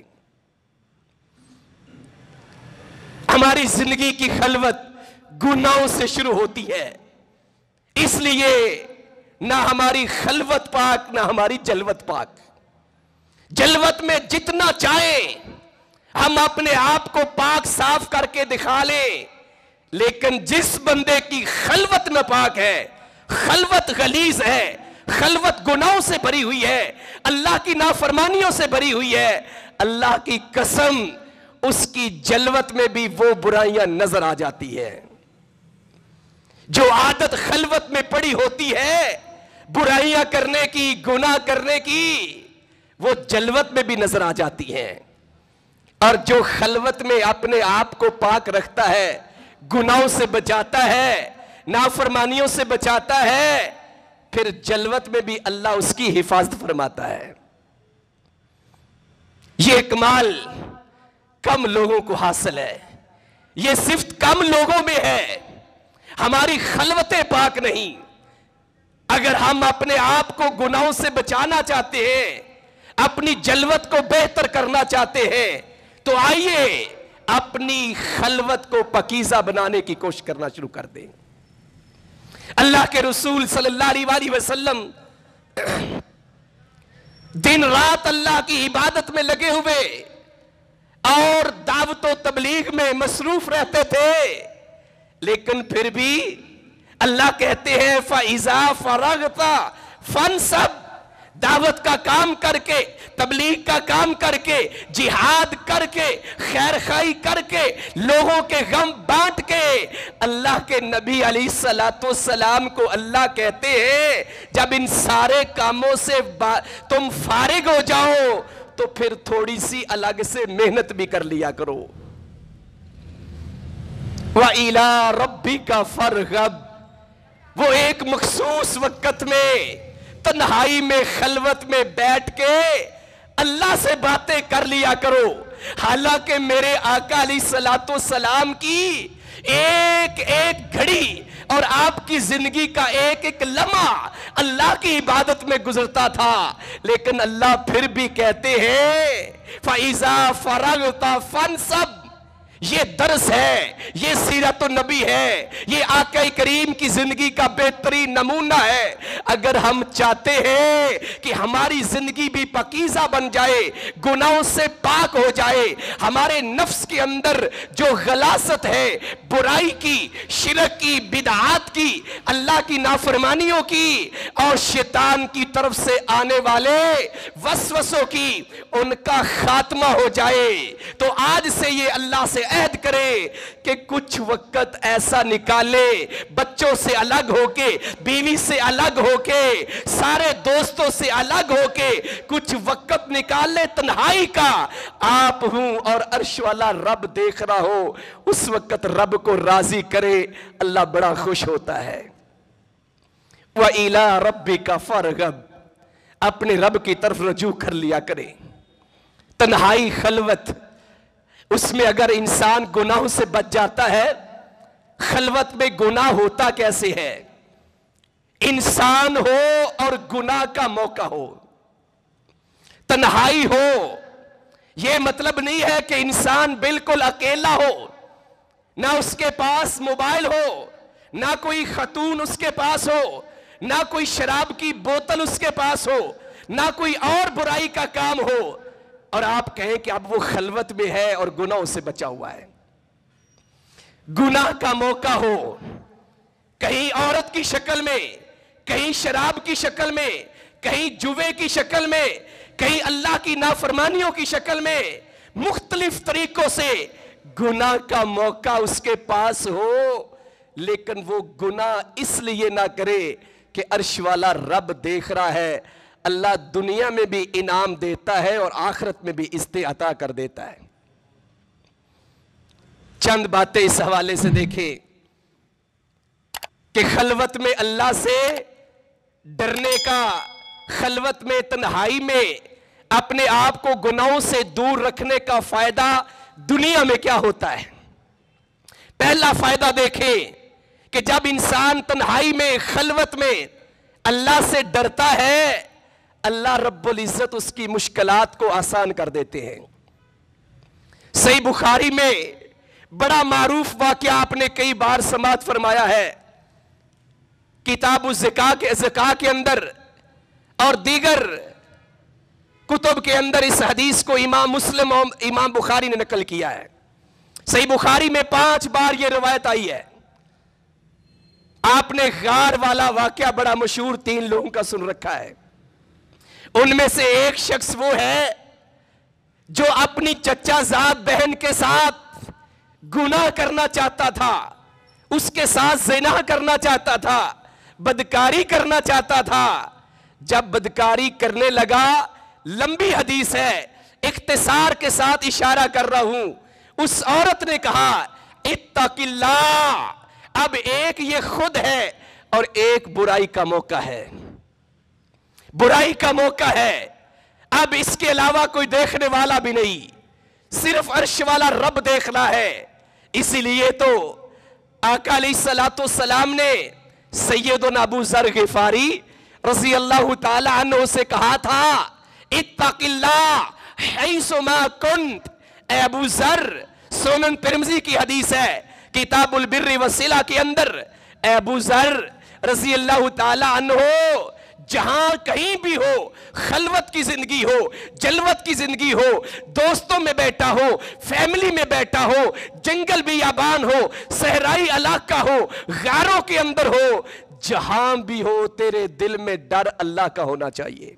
ہماری زندگی کی خلوت گناہوں سے شروع ہوتی ہے، اس لیے نہ ہماری خلوت پاک نہ ہماری جلوت پاک۔ جلوت میں جتنا چاہیں ہم اپنے آپ کو پاک صاف کر کے دکھا لیں، لیکن جس بندے کی خلوت نہ پاک ہے، خلوت غلیظ ہے، خلوت گناہوں سے بھری ہوئی ہے، اللہ کی نافرمانیوں سے بھری ہوئی ہے، اللہ کی قسم اس کی جلوت میں بھی وہ برائیاں نظر آ جاتی ہے۔ جو عادت خلوت میں پڑی ہوتی ہے برائیاں کرنے کی، گناہ کرنے کی، وہ جلوت میں بھی نظر آ جاتی ہیں۔ اور جو خلوت میں اپنے آپ کو پاک رکھتا ہے، گناہوں سے بچاتا ہے، نافرمانیوں سے بچاتا ہے، پھر جلوت میں بھی اللہ اس کی حفاظت فرماتا ہے۔ یہ کمال کم لوگوں کو حاصل ہے، یہ صفت کم لوگوں میں ہے۔ ہماری خلوتیں پاک نہیں۔ اگر ہم اپنے آپ کو گناہوں سے بچانا چاہتے ہیں، اپنی جلوت کو بہتر کرنا چاہتے ہیں، تو آئیے اپنی خلوت کو پاکیزہ بنانے کی کوشش کرنا شروع کر دیں۔ اللہ کے رسول صلی اللہ علیہ وآلہ وسلم دن رات اللہ کی عبادت میں لگے ہوئے اور دعوت و تبلیغ میں مصروف رہتے تھے، لیکن پھر بھی اللہ کہتے ہیں فَإِذَا فَرَغْتَ فَانْصَبْ، دعوت کا کام کر کے، تبلیغ کا کام کر کے، جہاد کر کے، خیر خواہی کر کے، لوگوں کے غم بانٹ کے، اللہ کے نبی علیہ السلام کو اللہ کہتے ہیں جب ان سارے کاموں سے تم فارغ ہو جاؤ تو پھر تھوڑی سی الگ سے محنت بھی کر لیا کرو۔ وَإِلَىٰ رَبِّكَ فَارْغَب، وہ ایک مخصوص وقت میں تنہائی میں خلوت میں بیٹھ کے اللہ سے باتیں کر لیا کرو۔ حالانکہ میرے آقا علیہ السلام کی ایک ایک گھڑی اور آپ کی زندگی کا ایک ایک لمحہ اللہ کی عبادت میں گزرتا تھا، لیکن اللہ پھر بھی کہتے ہیں فَإِذَا فَرَغْتَ فَانْصَبْ۔ یہ درس ہے، یہ سیرت النبی ہے، یہ آقا کریم کی زندگی کا بہترین نمونہ ہے۔ اگر ہم چاہتے ہیں کہ ہماری زندگی بھی پاکیزہ بن جائے، گناہوں سے پاک ہو جائے، ہمارے نفس کے اندر جو غلاظت ہے برائی کی، شرک کی، بدعات کی، اللہ کی نافرمانیوں کی اور شیطان کی طرف سے آنے والے وسوسوں کی، ان کا خاتمہ ہو جائے، تو آج سے یہ اللہ سے عہد کرے کہ کچھ وقت ایسا نکالے، بچوں سے الگ ہو کے، بیوی سے الگ ہو کے، سارے دوستوں سے الگ ہو کے کچھ وقت نکالے تنہائی کا، آپ ہوں اور عرش والا رب دیکھ رہا ہو، اس وقت رب کو راضی کرے، اللہ بڑا خوش ہوتا ہے۔ وَإِلَىٰ رَبِّكَ فَارْغَب، اپنے رب کی طرف رجوع کر لیا کرے، تنہائی خلوت، اس میں اگر انسان گناہوں سے بچ جاتا ہے، خلوت میں گناہ ہوتا کیسے ہے؟ انسان ہو اور گناہ کا موقع ہو، تنہائی ہو، یہ مطلب نہیں ہے کہ انسان بالکل اکیلا ہو، نہ اس کے پاس موبائل ہو، نہ کوئی خاتون اس کے پاس ہو، نہ کوئی شراب کی بوتل اس کے پاس ہو، نہ کوئی اور برائی کا کام ہو، اور آپ کہیں کہ اب وہ خلوت میں ہے اور گناہوں سے بچا ہوا ہے۔ گناہ کا موقع ہو، کہیں عورت کی شکل میں، کہیں شراب کی شکل میں، کہیں جوے کی شکل میں، کہیں اللہ کی نافرمانیوں کی شکل میں، مختلف طریقوں سے گناہ کا موقع اس کے پاس ہو، لیکن وہ گناہ اس لیے نہ کرے کہ عرش والا رب دیکھ رہا ہے۔ اللہ دنیا میں بھی انعام دیتا ہے اور آخرت میں بھی عزتیں عطا کر دیتا ہے۔ چند باتیں اس حوالے سے دیکھیں کہ خلوت میں اللہ سے ڈرنے کا، خلوت میں تنہائی میں اپنے آپ کو گناہوں سے دور رکھنے کا فائدہ دنیا میں کیا ہوتا ہے۔ پہلا فائدہ دیکھیں کہ جب انسان تنہائی میں، خلوت میں اللہ سے ڈرتا ہے، اللہ رب العزت اس کی مشکلات کو آسان کر دیتے ہیں۔ صحیح بخاری میں بڑا معروف واقعہ آپ نے کئی بار سماعت فرمایا ہے، کتاب الزکاة کے زکاة کے اندر اور دیگر کتب کے اندر اس حدیث کو امام مسلم اور امام بخاری نے نقل کیا ہے۔ صحیح بخاری میں پانچ بار یہ روایت آئی ہے۔ آپ نے غار والا واقعہ بڑا مشہور تین لوگوں کا سن رکھا ہے۔ ان میں سے ایک شخص وہ ہے جو اپنی چچا زاد بہن کے ساتھ گناہ کرنا چاہتا تھا، اس کے ساتھ زنا کرنا چاہتا تھا، بدکاری کرنا چاہتا تھا۔ جب بدکاری کرنے لگا، لمبی حدیث ہے، اختصار کے ساتھ اشارہ کر رہا ہوں، اس عورت نے کہا اتق اللہ، اب ایک یہ خود ہے اور ایک برائی کا موقع ہے، برائی کا موقع ہے، اب اس کے علاوہ کوئی دیکھنے والا بھی نہیں، صرف عرش والا رب دیکھنا ہے۔ اسی لیے تو آقا علیہ السلام نے سیدنا ابو ذر غفاری رضی اللہ تعالی عنہ سے کہا تھا اتق اللہ حیث ما کنت، اے ابو ذر، سنن ترمذی کی حدیث ہے کتاب البر والصلہ کے اندر، اے ابو ذر رضی اللہ تعالی عنہ، جہاں کہیں بھی ہو، خلوت کی زندگی ہو، جلوت کی زندگی ہو، دوستوں میں بیٹھا ہو، فیملی میں بیٹھا ہو، جنگل بیابان ہو، صحرائی علاقہ ہو، غاروں کے اندر ہو، جہاں بھی ہو تیرے دل میں ڈر اللہ کا ہونا چاہیے۔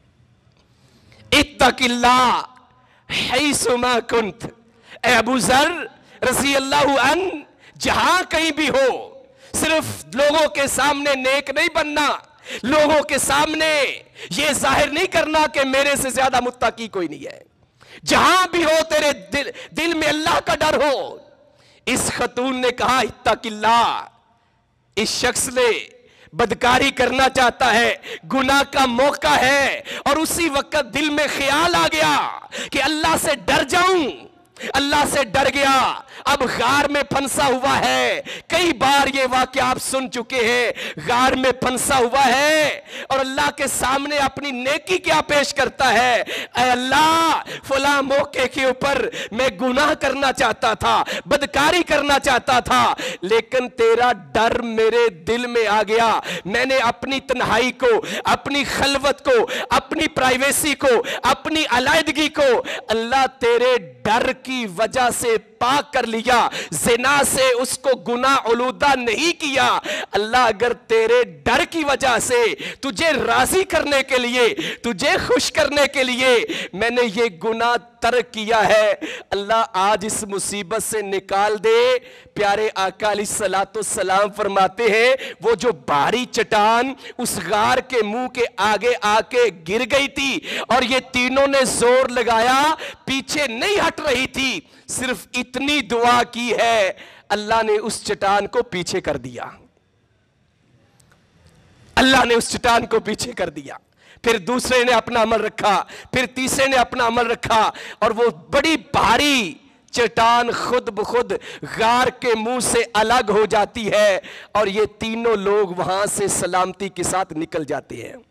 اتق اللہ حیث ما کنت، اے ابو ذر رضی اللہ عنہ، جہاں کہیں بھی ہو، صرف لوگوں کے سامنے نیک نہیں بننا، لوگوں کے سامنے یہ ظاہر نہیں کرنا کہ میرے سے زیادہ متقی کوئی نہیں ہے، جہاں بھی ہو تیرے دل, دل میں اللہ کا ڈر ہو۔ اس خاتون نے کہا اتق اللہ، اس شخص نے بدکاری کرنا چاہتا ہے، گناہ کا موقع ہے، اور اسی وقت دل میں خیال آ گیا کہ اللہ سے ڈر جاؤں، اللہ سے ڈر گیا، اب غار میں پھنسا ہوا ہے۔ کئی بار یہ واقعہ آپ سن چکے ہیں، غار میں پھنسا ہوا ہے اور اللہ کے سامنے اپنی نیکی کیا پیش کرتا ہے، اے اللہ فلاں موقع کے اوپر میں گناہ کرنا چاہتا تھا، بدکاری کرنا چاہتا تھا، لیکن تیرا ڈر میرے دل میں آ گیا، میں نے اپنی تنہائی کو، اپنی خلوت کو، اپنی پرائیویسی کو، اپنی علیحدگی کو اللہ تیرے ڈر کی وجہ سے پاک کر لیا، زنا سے اس کو گناہ علودہ نہیں کیا۔ اللہ اگر تیرے ڈر کی وجہ سے تجھے راضی کرنے کے لیے، تجھے خوش کرنے کے لیے میں نے یہ گناہ ترک کیا ہے، اللہ آج اس مصیبت سے نکال دے۔ پیارے آقا علیہ السلام فرماتے ہیں وہ جو بھاری چٹان اس غار کے منہ کے آگے آ کے گر گئی تھی اور یہ تینوں نے زور لگایا، پیچھے نہیں ہٹ رہی تھی، صرف اتنی دعا کی ہے، اللہ نے اس چٹان کو پیچھے کر دیا، اللہ نے اس چٹان کو پیچھے کر دیا۔ پھر دوسرے نے اپنا عمل رکھا، پھر تیسرے نے اپنا عمل رکھا، اور وہ بڑی بھاری چٹان خود بخود غار کے منہ سے الگ ہو جاتی ہے، اور یہ تینوں لوگ وہاں سے سلامتی کے ساتھ نکل جاتے ہیں۔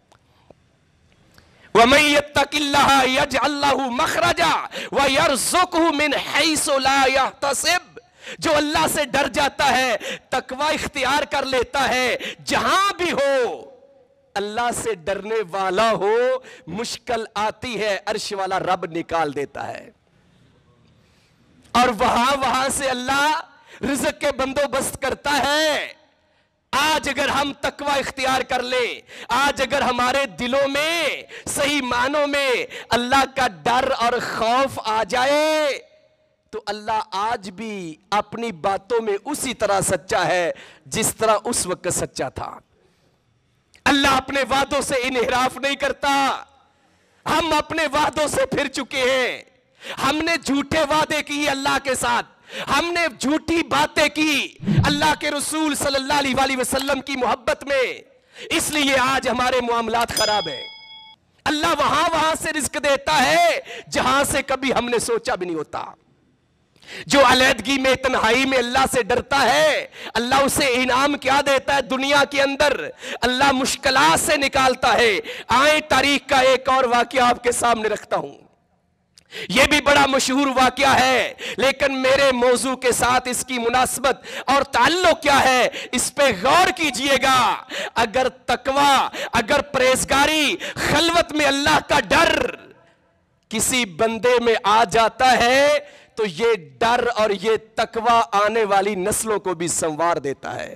وَمَن يَتَّقِ اللَّهَ يَجْعَل لَّهُ مَخْرَجًا وَيَرْزُقْهُ مِنْ حَيْثُ لَا يَحْتَسِبُ۔ جو اللہ سے ڈر جاتا ہے، تقوی اختیار کر لیتا ہے، جہاں بھی ہو اللہ سے ڈرنے والا ہو، مشکل آتی ہے عرش والا رب نکال دیتا ہے، اور وہاں وہاں سے اللہ رزق کے بندوبست کرتا ہے۔ آج اگر ہم تقوی اختیار کر لیں، آج اگر ہمارے دلوں میں صحیح معنوں میں اللہ کا ڈر اور خوف آ جائے، تو اللہ آج بھی اپنی باتوں میں اسی طرح سچا ہے جس طرح اس وقت سچا تھا۔ اللہ اپنے وعدوں سے انحراف نہیں کرتا۔ ہم اپنے وعدوں سے پھر چکے ہیں، ہم نے جھوٹے وعدے کیے اللہ کے ساتھ، ہم نے جھوٹی باتیں کی اللہ کے رسول صلی اللہ علیہ وآلہ وسلم کی محبت میں، اس لیے آج ہمارے معاملات خراب ہیں۔ اللہ وہاں وہاں سے رزق دیتا ہے جہاں سے کبھی ہم نے سوچا بھی نہیں ہوتا۔ جو علیحدگی میں تنہائی میں اللہ سے ڈرتا ہے، اللہ اسے انعام کیا دیتا ہے دنیا کے اندر، اللہ مشکلات سے نکالتا ہے۔ آئیں تاریخ کا ایک اور واقعہ آپ کے سامنے رکھتا ہوں، یہ بھی بڑا مشہور واقعہ ہے، لیکن میرے موضوع کے ساتھ اس کی مناسبت اور تعلق کیا ہے اس پہ غور کیجئے گا۔ اگر تقوی، اگر پرہیزگاری، خلوت میں اللہ کا ڈر کسی بندے میں آ جاتا ہے تو یہ ڈر اور یہ تقوی آنے والی نسلوں کو بھی سنوار دیتا ہے۔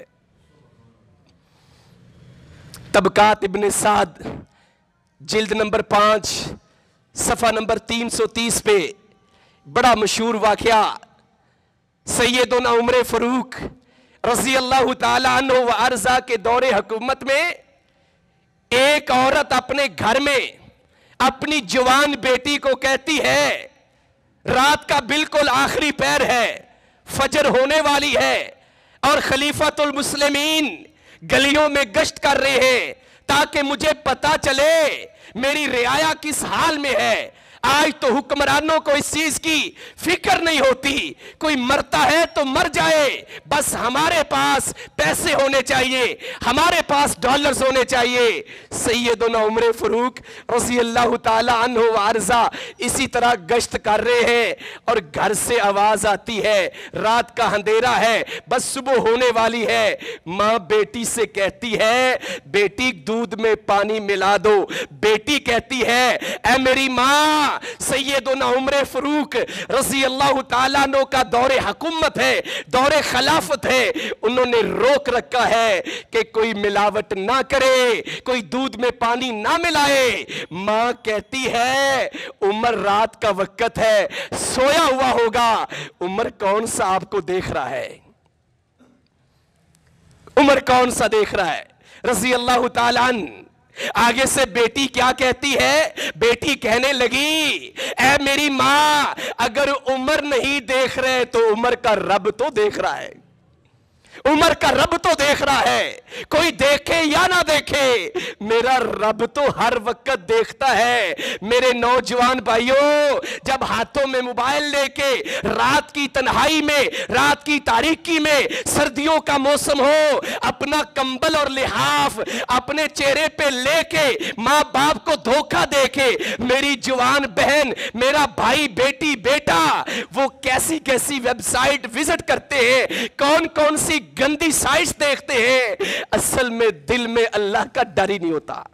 طبقات ابن سعد جلد نمبر پانچ صفحہ نمبر تین سو تیس پہ بڑا مشہور واقعہ، سیدنا عمر فاروق رضی اللہ تعالی عنہ و ارضا کے دور حکومت میں ایک عورت اپنے گھر میں اپنی جوان بیٹی کو کہتی ہے، رات کا بالکل آخری پہر ہے، فجر ہونے والی ہے، اور خلیفۃ المسلمین گلیوں میں گشت کر رہے ہیں تاکہ مجھے پتا چلے میری رعایا کس حال میں ہے۔ آج تو حکمرانوں کو اس چیز کی فکر نہیں ہوتی، کوئی مرتا ہے تو مر جائے، بس ہمارے پاس پیسے ہونے چاہیے، ہمارے پاس ڈالرز ہونے چاہیے۔ سیدنا عمر فاروق رضی اللہ تعالی عنہ وارضا اسی طرح گشت کر رہے ہیں، اور گھر سے آواز آتی ہے، رات کا اندھیرا ہے، بس صبح ہونے والی ہے۔ ماں بیٹی سے کہتی ہے، بیٹی دودھ میں پانی ملا دو۔ بیٹی کہتی ہے، اے میری ماں، سیدنا عمر فاروق رضی اللہ تعالیٰ عنہ کا دور حکومت ہے، دور خلافت ہے، انہوں نے روک رکھا ہے کہ کوئی ملاوٹ نہ کرے، کوئی دودھ میں پانی نہ ملائے۔ ماں کہتی ہے، عمر رات کا وقت ہے، سویا ہوا ہوگا۔ عمر کون سا آپ کو دیکھ رہا ہے؟ عمر کون سا دیکھ رہا ہے رضی اللہ تعالیٰ عنہ؟ آگے سے بیٹی کیا کہتی ہے؟ بیٹی کہنے لگی، اے میری ماں، اگر عمر نہیں دیکھ رہے تو عمر کا رب تو دیکھ رہا ہے، عمر کا رب تو دیکھ رہا ہے، کوئی دیکھے یا نہ دیکھے میرا رب تو ہر وقت دیکھتا ہے۔ میرے نوجوان بھائیوں، جب ہاتھوں میں موبائل لے کے رات کی تنہائی میں، رات کی تاریکی میں، سردیوں کا موسم ہو، اپنا کمبل اور لحاف اپنے چہرے پہ لے کے ماں باپ کو دھوکہ دے کے میری جوان بہن، میرا بھائی، بیٹی، بیٹا وہ کیسی کیسی ویب سائٹ وزٹ کرتے ہیں، کون کون سی گندی سائٹس دیکھتے ہیں، اصل میں دل میں اللہ کا ڈر ہی نہیں ہوتا۔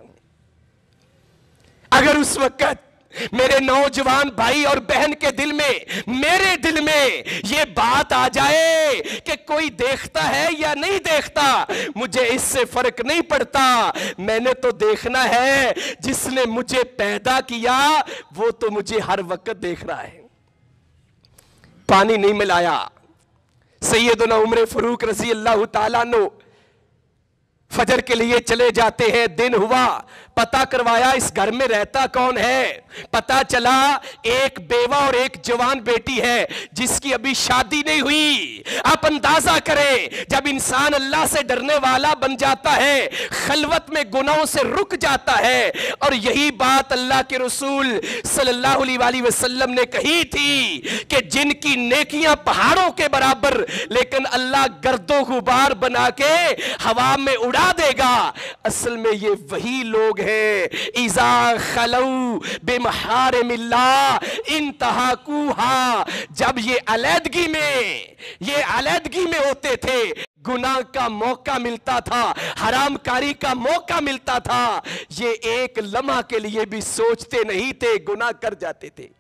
اگر اس وقت میرے نوجوان بھائی اور بہن کے دل میں، میرے دل میں یہ بات آ جائے کہ کوئی دیکھتا ہے یا نہیں دیکھتا، مجھے اس سے فرق نہیں پڑتا، میں نے تو دیکھنا ہے جس نے مجھے پیدا کیا وہ تو مجھے ہر وقت دیکھ رہا ہے۔ پانی نہیں ملایا۔ سیدنا عمر فاروق رضی اللہ تعالیٰ عنہ फजर के लिए चले जाते हैं, दिन हुआ, पता करवाया इस घर में रहता कौन है, पता चला एक बेवा और एक जवान बेटी है जिसकी अभी शादी नहीं हुई। आप अंदाजा करें, जब इंसान अल्लाह से डरने वाला बन जाता है, खलवत में गुनाहों से रुक जाता है। और यही बात अल्लाह के रसूल सल्लल्लाहु अलैहि वसल्लम ने कही थी कि जिनकी नेकियां पहाड़ों के बराबर, लेकिन अल्लाह गर्दो गुबार बना के हवा में उड़ा देगा। असल में ये वही लोग हैं इज़ा खलऊ बिमहारिमिल्लाह इंतहाकुहा, जब ये अलैदगी में ये अलैदगी में होते थे, गुनाह का मौका मिलता था, हरामकारी का मौका मिलता था, ये एक लम्हा के लिए भी सोचते नहीं थे, गुनाह कर जाते थे।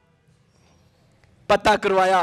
पता करवाया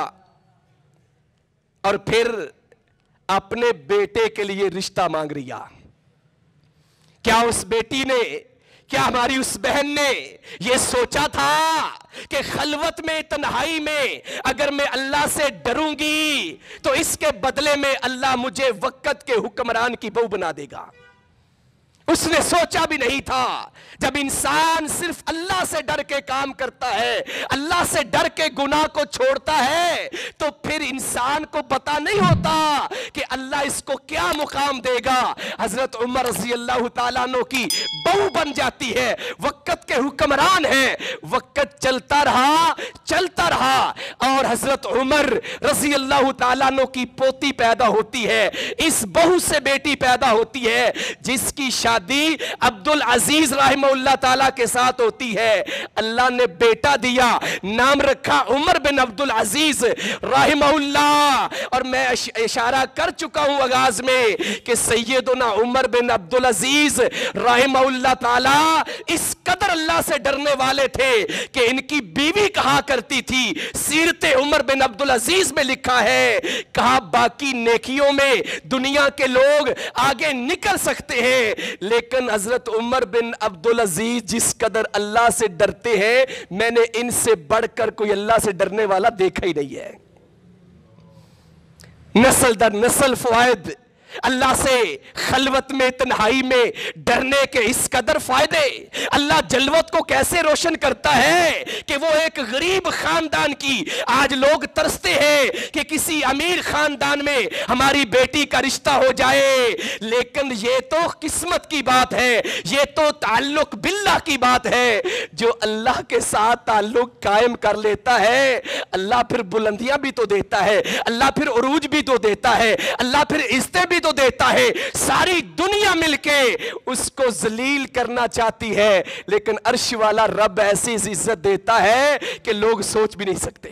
और फिर अपने बेटे के लिए रिश्ता मांग लिया। क्या उस बेटी ने, क्या हमारी उस बहन ने यह सोचा था कि खलवत में, तन्हाई में अगर मैं अल्लाह से डरूंगी तो इसके बदले में अल्लाह मुझे वक्त के हुक्मरान की बहू बना देगा? उसने सोचा भी नहीं था। जब इंसान सिर्फ अल्लाह से डर के काम करता है, अल्लाह से डर के गुनाह को छोड़ता है, तो फिर इंसान को पता नहीं होता कि अल्लाह इसको क्या मुकाम देगा। हजरत उमर रज़ी अल्लाह ताला अन्हु की बहू बन जाती है, वक्त के हुक्मरान है। वक्त चलता रहा चलता रहा और हजरत उमर रज़ी अल्लाह ताला अन्हु की पोती पैदा होती है। इस बहू से बेटी पैदा होती है जिसकी शादी अब्दुल अजीज रहमहुल्लाह ताला के साथ होती है। अल्लाह ने बेटा दिया, नाम रखा उमर बिन अब्दुल अजीज रहमहुल्लाह। और मैं इशारा कर चुका हूं आगाज में कि सैयदना उमर बिन अब्दुल अजीज रहमहुल्लाह ताला इस कदर अल्लाह से डरने वाले थे कि इनकी बीवी कहा करती थी, सीरत उमर बिन अब्दुल अजीज में लिखा है, कहा बाकी नेकियों में दुनिया के लोग आगे निकल सकते हैं, लेकिन हजरत उमर बिन अब्दुल अजीज जिस कदर अल्लाह से डरते हैं, मैंने इनसे बढ़कर कोई अल्लाह से डरने वाला देखा ही नहीं है। नस्ल दर नस्ल फवायद, अल्लाह से खलवत में, तन्हाई में डरने के इस कदर फायदे। अल्लाह जलवत को कैसे रोशन करता है कि वो एक गरीब खानदान की, आज लोग तरसते हैं कि किसी अमीर खानदान में हमारी बेटी का रिश्ता हो जाए, लेकिन ये तो किस्मत की बात है, ये तो ताल्लुक बिल्लाह की बात है। जो अल्लाह के साथ ताल्लुक कायम कर लेता है, अल्लाह फिर बुलंदियां भी तो देता है, अल्लाह फिर उरूज भी तो देता है, अल्लाह फिर इज्जतें भी तो देता है। सारी दुनिया मिलके उसको जलील करना चाहती है, लेकिन अर्श वाला रब ऐसी इज्जत देता है कि लोग सोच भी नहीं सकते।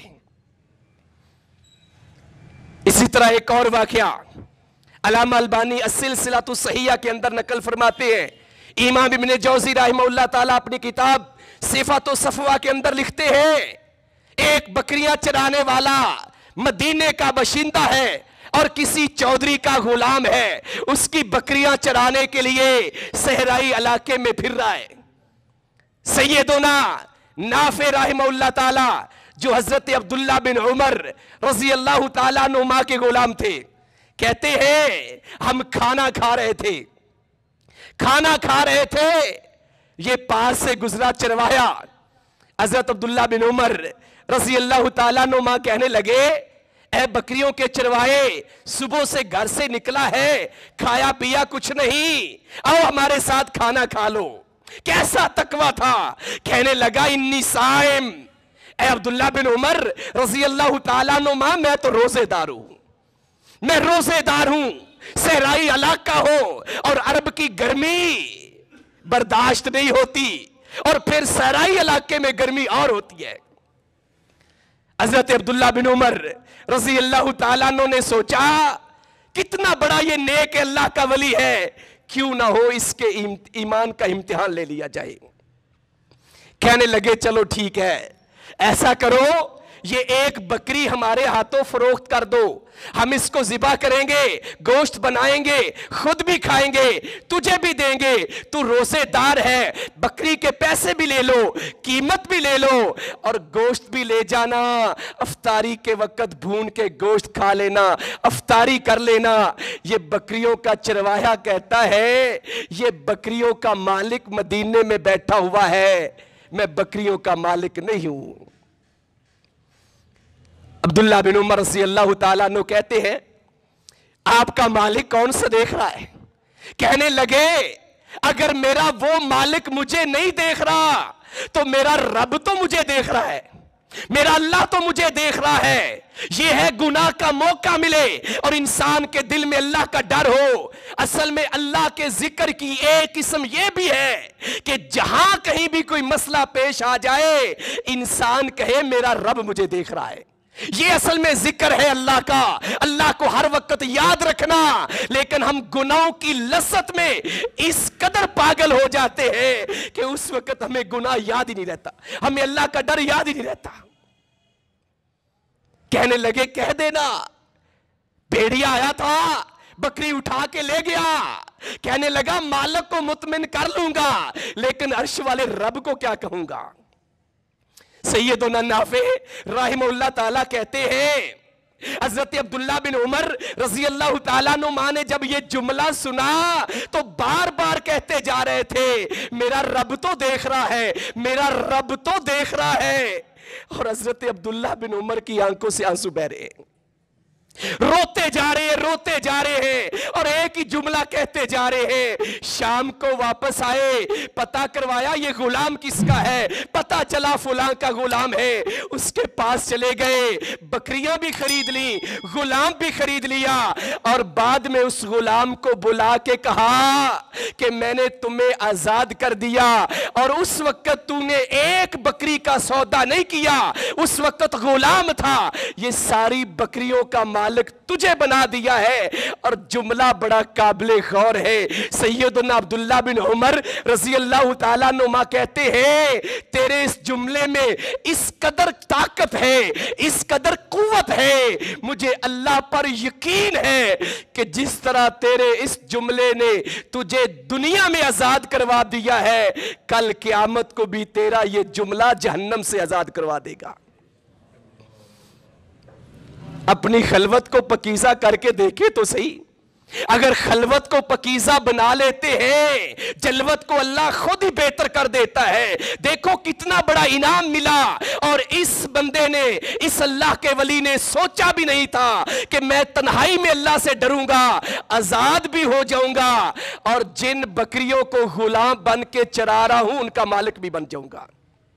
इसी तरह एक और वाकया अल्लामा अलबानी अस्सिलसिलातु सहीहा के अंदर नकल फरमाते हैं। इमाम इब्न जौज़ी रहमहुल्लाह ताला अपनी किताब सिफ़ातु सफ़वा के अंदर लिखते हैं, एक बकरियां चराने वाला मदीने का बशिंदा है और किसी चौधरी का गुलाम है, उसकी बकरियां चराने के लिए सहराई इलाके में फिर रहा है। सैयदना नाफे रहमहुल्लाह ताला जो हजरत अब्दुल्ला बिन उमर रज़ी अल्लाह ताला अन्हुमा के गुलाम थे, कहते हैं हम खाना खा रहे थे खाना खा रहे थे ये पास से गुजरा चरवाया। हजरत अब्दुल्ला बिन उमर रज़ी अल्लाह ताला अन्हुमा कहने लगे, ए बकरियों के चरवाए, सुबह से घर से निकला है, खाया पिया कुछ नहीं, आओ हमारे साथ खाना खा लो। कैसा तकवा था। कहने लगा इन्नी साइम, ए अब्दुल्ला बिन उमर रज़ी अल्लाह ताला अन्हुमा, मैं तो रोजेदार हूं, मैं रोजेदार हूं। सहराई इलाका हो और अरब की गर्मी बर्दाश्त नहीं होती, और फिर सहराई इलाके में गर्मी और होती है। हजरत अब्दुल्ला बिन उमर रज़ी अल्लाह ताला अन्हु ने सोचा कितना बड़ा ये नेक अल्लाह का वली है, क्यों ना हो इसके ईमान का इम्तिहान ले लिया जाए। कहने लगे चलो ठीक है, ऐसा करो یہ ایک بکری ہمارے ہاتھوں فروخت کر دو، ہم اس کو ذبح کریں گے، گوشت بنائیں گے، خود بھی کھائیں گے، تجھے بھی دیں گے، تو روزے دار ہے، بکری کے پیسے بھی لے لو، قیمت بھی لے لو اور گوشت بھی لے جانا، افطاری کے وقت بھون کے گوشت کھا لینا، افطاری کر لینا۔ یہ بکریوں کا چرواہا کہتا ہے یہ بکریوں کا مالک مدینے میں بیٹھا ہوا ہے، میں بکریوں کا مالک نہیں ہوں۔ عبداللہ بن عمر رضی اللہ تعالیٰ عنہ کہتے ہیں آپ کا مالک کون سا دیکھ رہا ہے؟ کہنے لگے اگر میرا وہ مالک مجھے نہیں دیکھ رہا تو میرا رب تو مجھے دیکھ رہا ہے، میرا اللہ تو مجھے دیکھ رہا ہے۔ یہ ہے گناہ کا موقع ملے اور انسان کے دل میں اللہ کا ڈر ہو۔ اصل میں اللہ کے ذکر کی ایک قسم یہ بھی ہے کہ جہاں کہیں بھی کوئی مسئلہ پیش آ جائے انسان کہے میرا رب مجھے دیکھ رہا ہے۔ یہ اصل میں ذکر ہے اللہ کا، اللہ کو ہر وقت یاد رکھنا۔ لیکن ہم گناہوں کی لذت میں اس قدر پاگل ہو جاتے ہیں کہ اس وقت ہمیں گناہ یاد ہی نہیں رہتا، ہمیں اللہ کا ڈر یاد ہی نہیں رہتا۔ کہنے لگے کہہ دینا بھیڑیا آیا تھا بکری اٹھا کے لے گیا، کہنے لگا مالک کو مطمئن کر لوں گا لیکن عرش والے رب کو کیا کہوں گا۔ سیدنا نافع رحمہ اللہ تعالیٰ کہتے ہیں حضرت عبداللہ بن عمر رضی اللہ تعالیٰ عنہ نے جب یہ جملہ سنا تو بار بار کہتے جا رہے تھے میرا رب تو دیکھ رہا ہے، میرا رب تو دیکھ رہا ہے۔ اور حضرت عبداللہ بن عمر کی آنکھوں سے آنسو بہ رہے ہیں، روتے جا رہے ہیں روتے جا رہے ہیں اور ایک ہی جملہ کہتے جا رہے ہیں۔ شام کو واپس آئے، پتہ کروایا یہ غلام کس کا ہے، پتہ چلا فلاں کا غلام ہے، اس کے پاس چلے گئے، بکریاں بھی خرید لی، غلام بھی خرید لیا اور بعد میں اس غلام کو بلا کے کہا کہ میں نے تمہیں آزاد کر دیا اور اس وقت تو نے ایک بکری کا سودا نہیں کیا، اس وقت غلام تھا، یہ ساری بکریوں کا مالک تجھے بنا دیا ہے۔ اور جملہ بڑا قابل غور ہے۔ سیدنا عبداللہ بن عمر رضی اللہ تعالیٰ عنہ کہتے ہیں تیرے اس جملے میں اس قدر طاقت ہے، اس قدر قوت ہے، مجھے اللہ پر یقین ہے کہ جس طرح تیرے اس جملے نے تجھے دنیا میں آزاد کروا دیا ہے کل قیامت کو بھی تیرا یہ جملہ جہنم سے آزاد کروا دے گا۔ اپنی خلوت کو پکیزہ کر کے دیکھے تو صحیح، اگر خلوت کو پکیزہ بنا لیتے ہیں جلوت کو اللہ خود ہی بہتر کر دیتا ہے۔ دیکھو کتنا بڑا انعام ملا اور اس بندے نے، اس اللہ کے ولی نے سوچا بھی نہیں تھا کہ میں تنہائی میں اللہ سے ڈروں گا، آزاد بھی ہو جاؤں گا اور جن بکریوں کو غلام بن کے چرا رہا ہوں ان کا مالک بھی بن جاؤں گا۔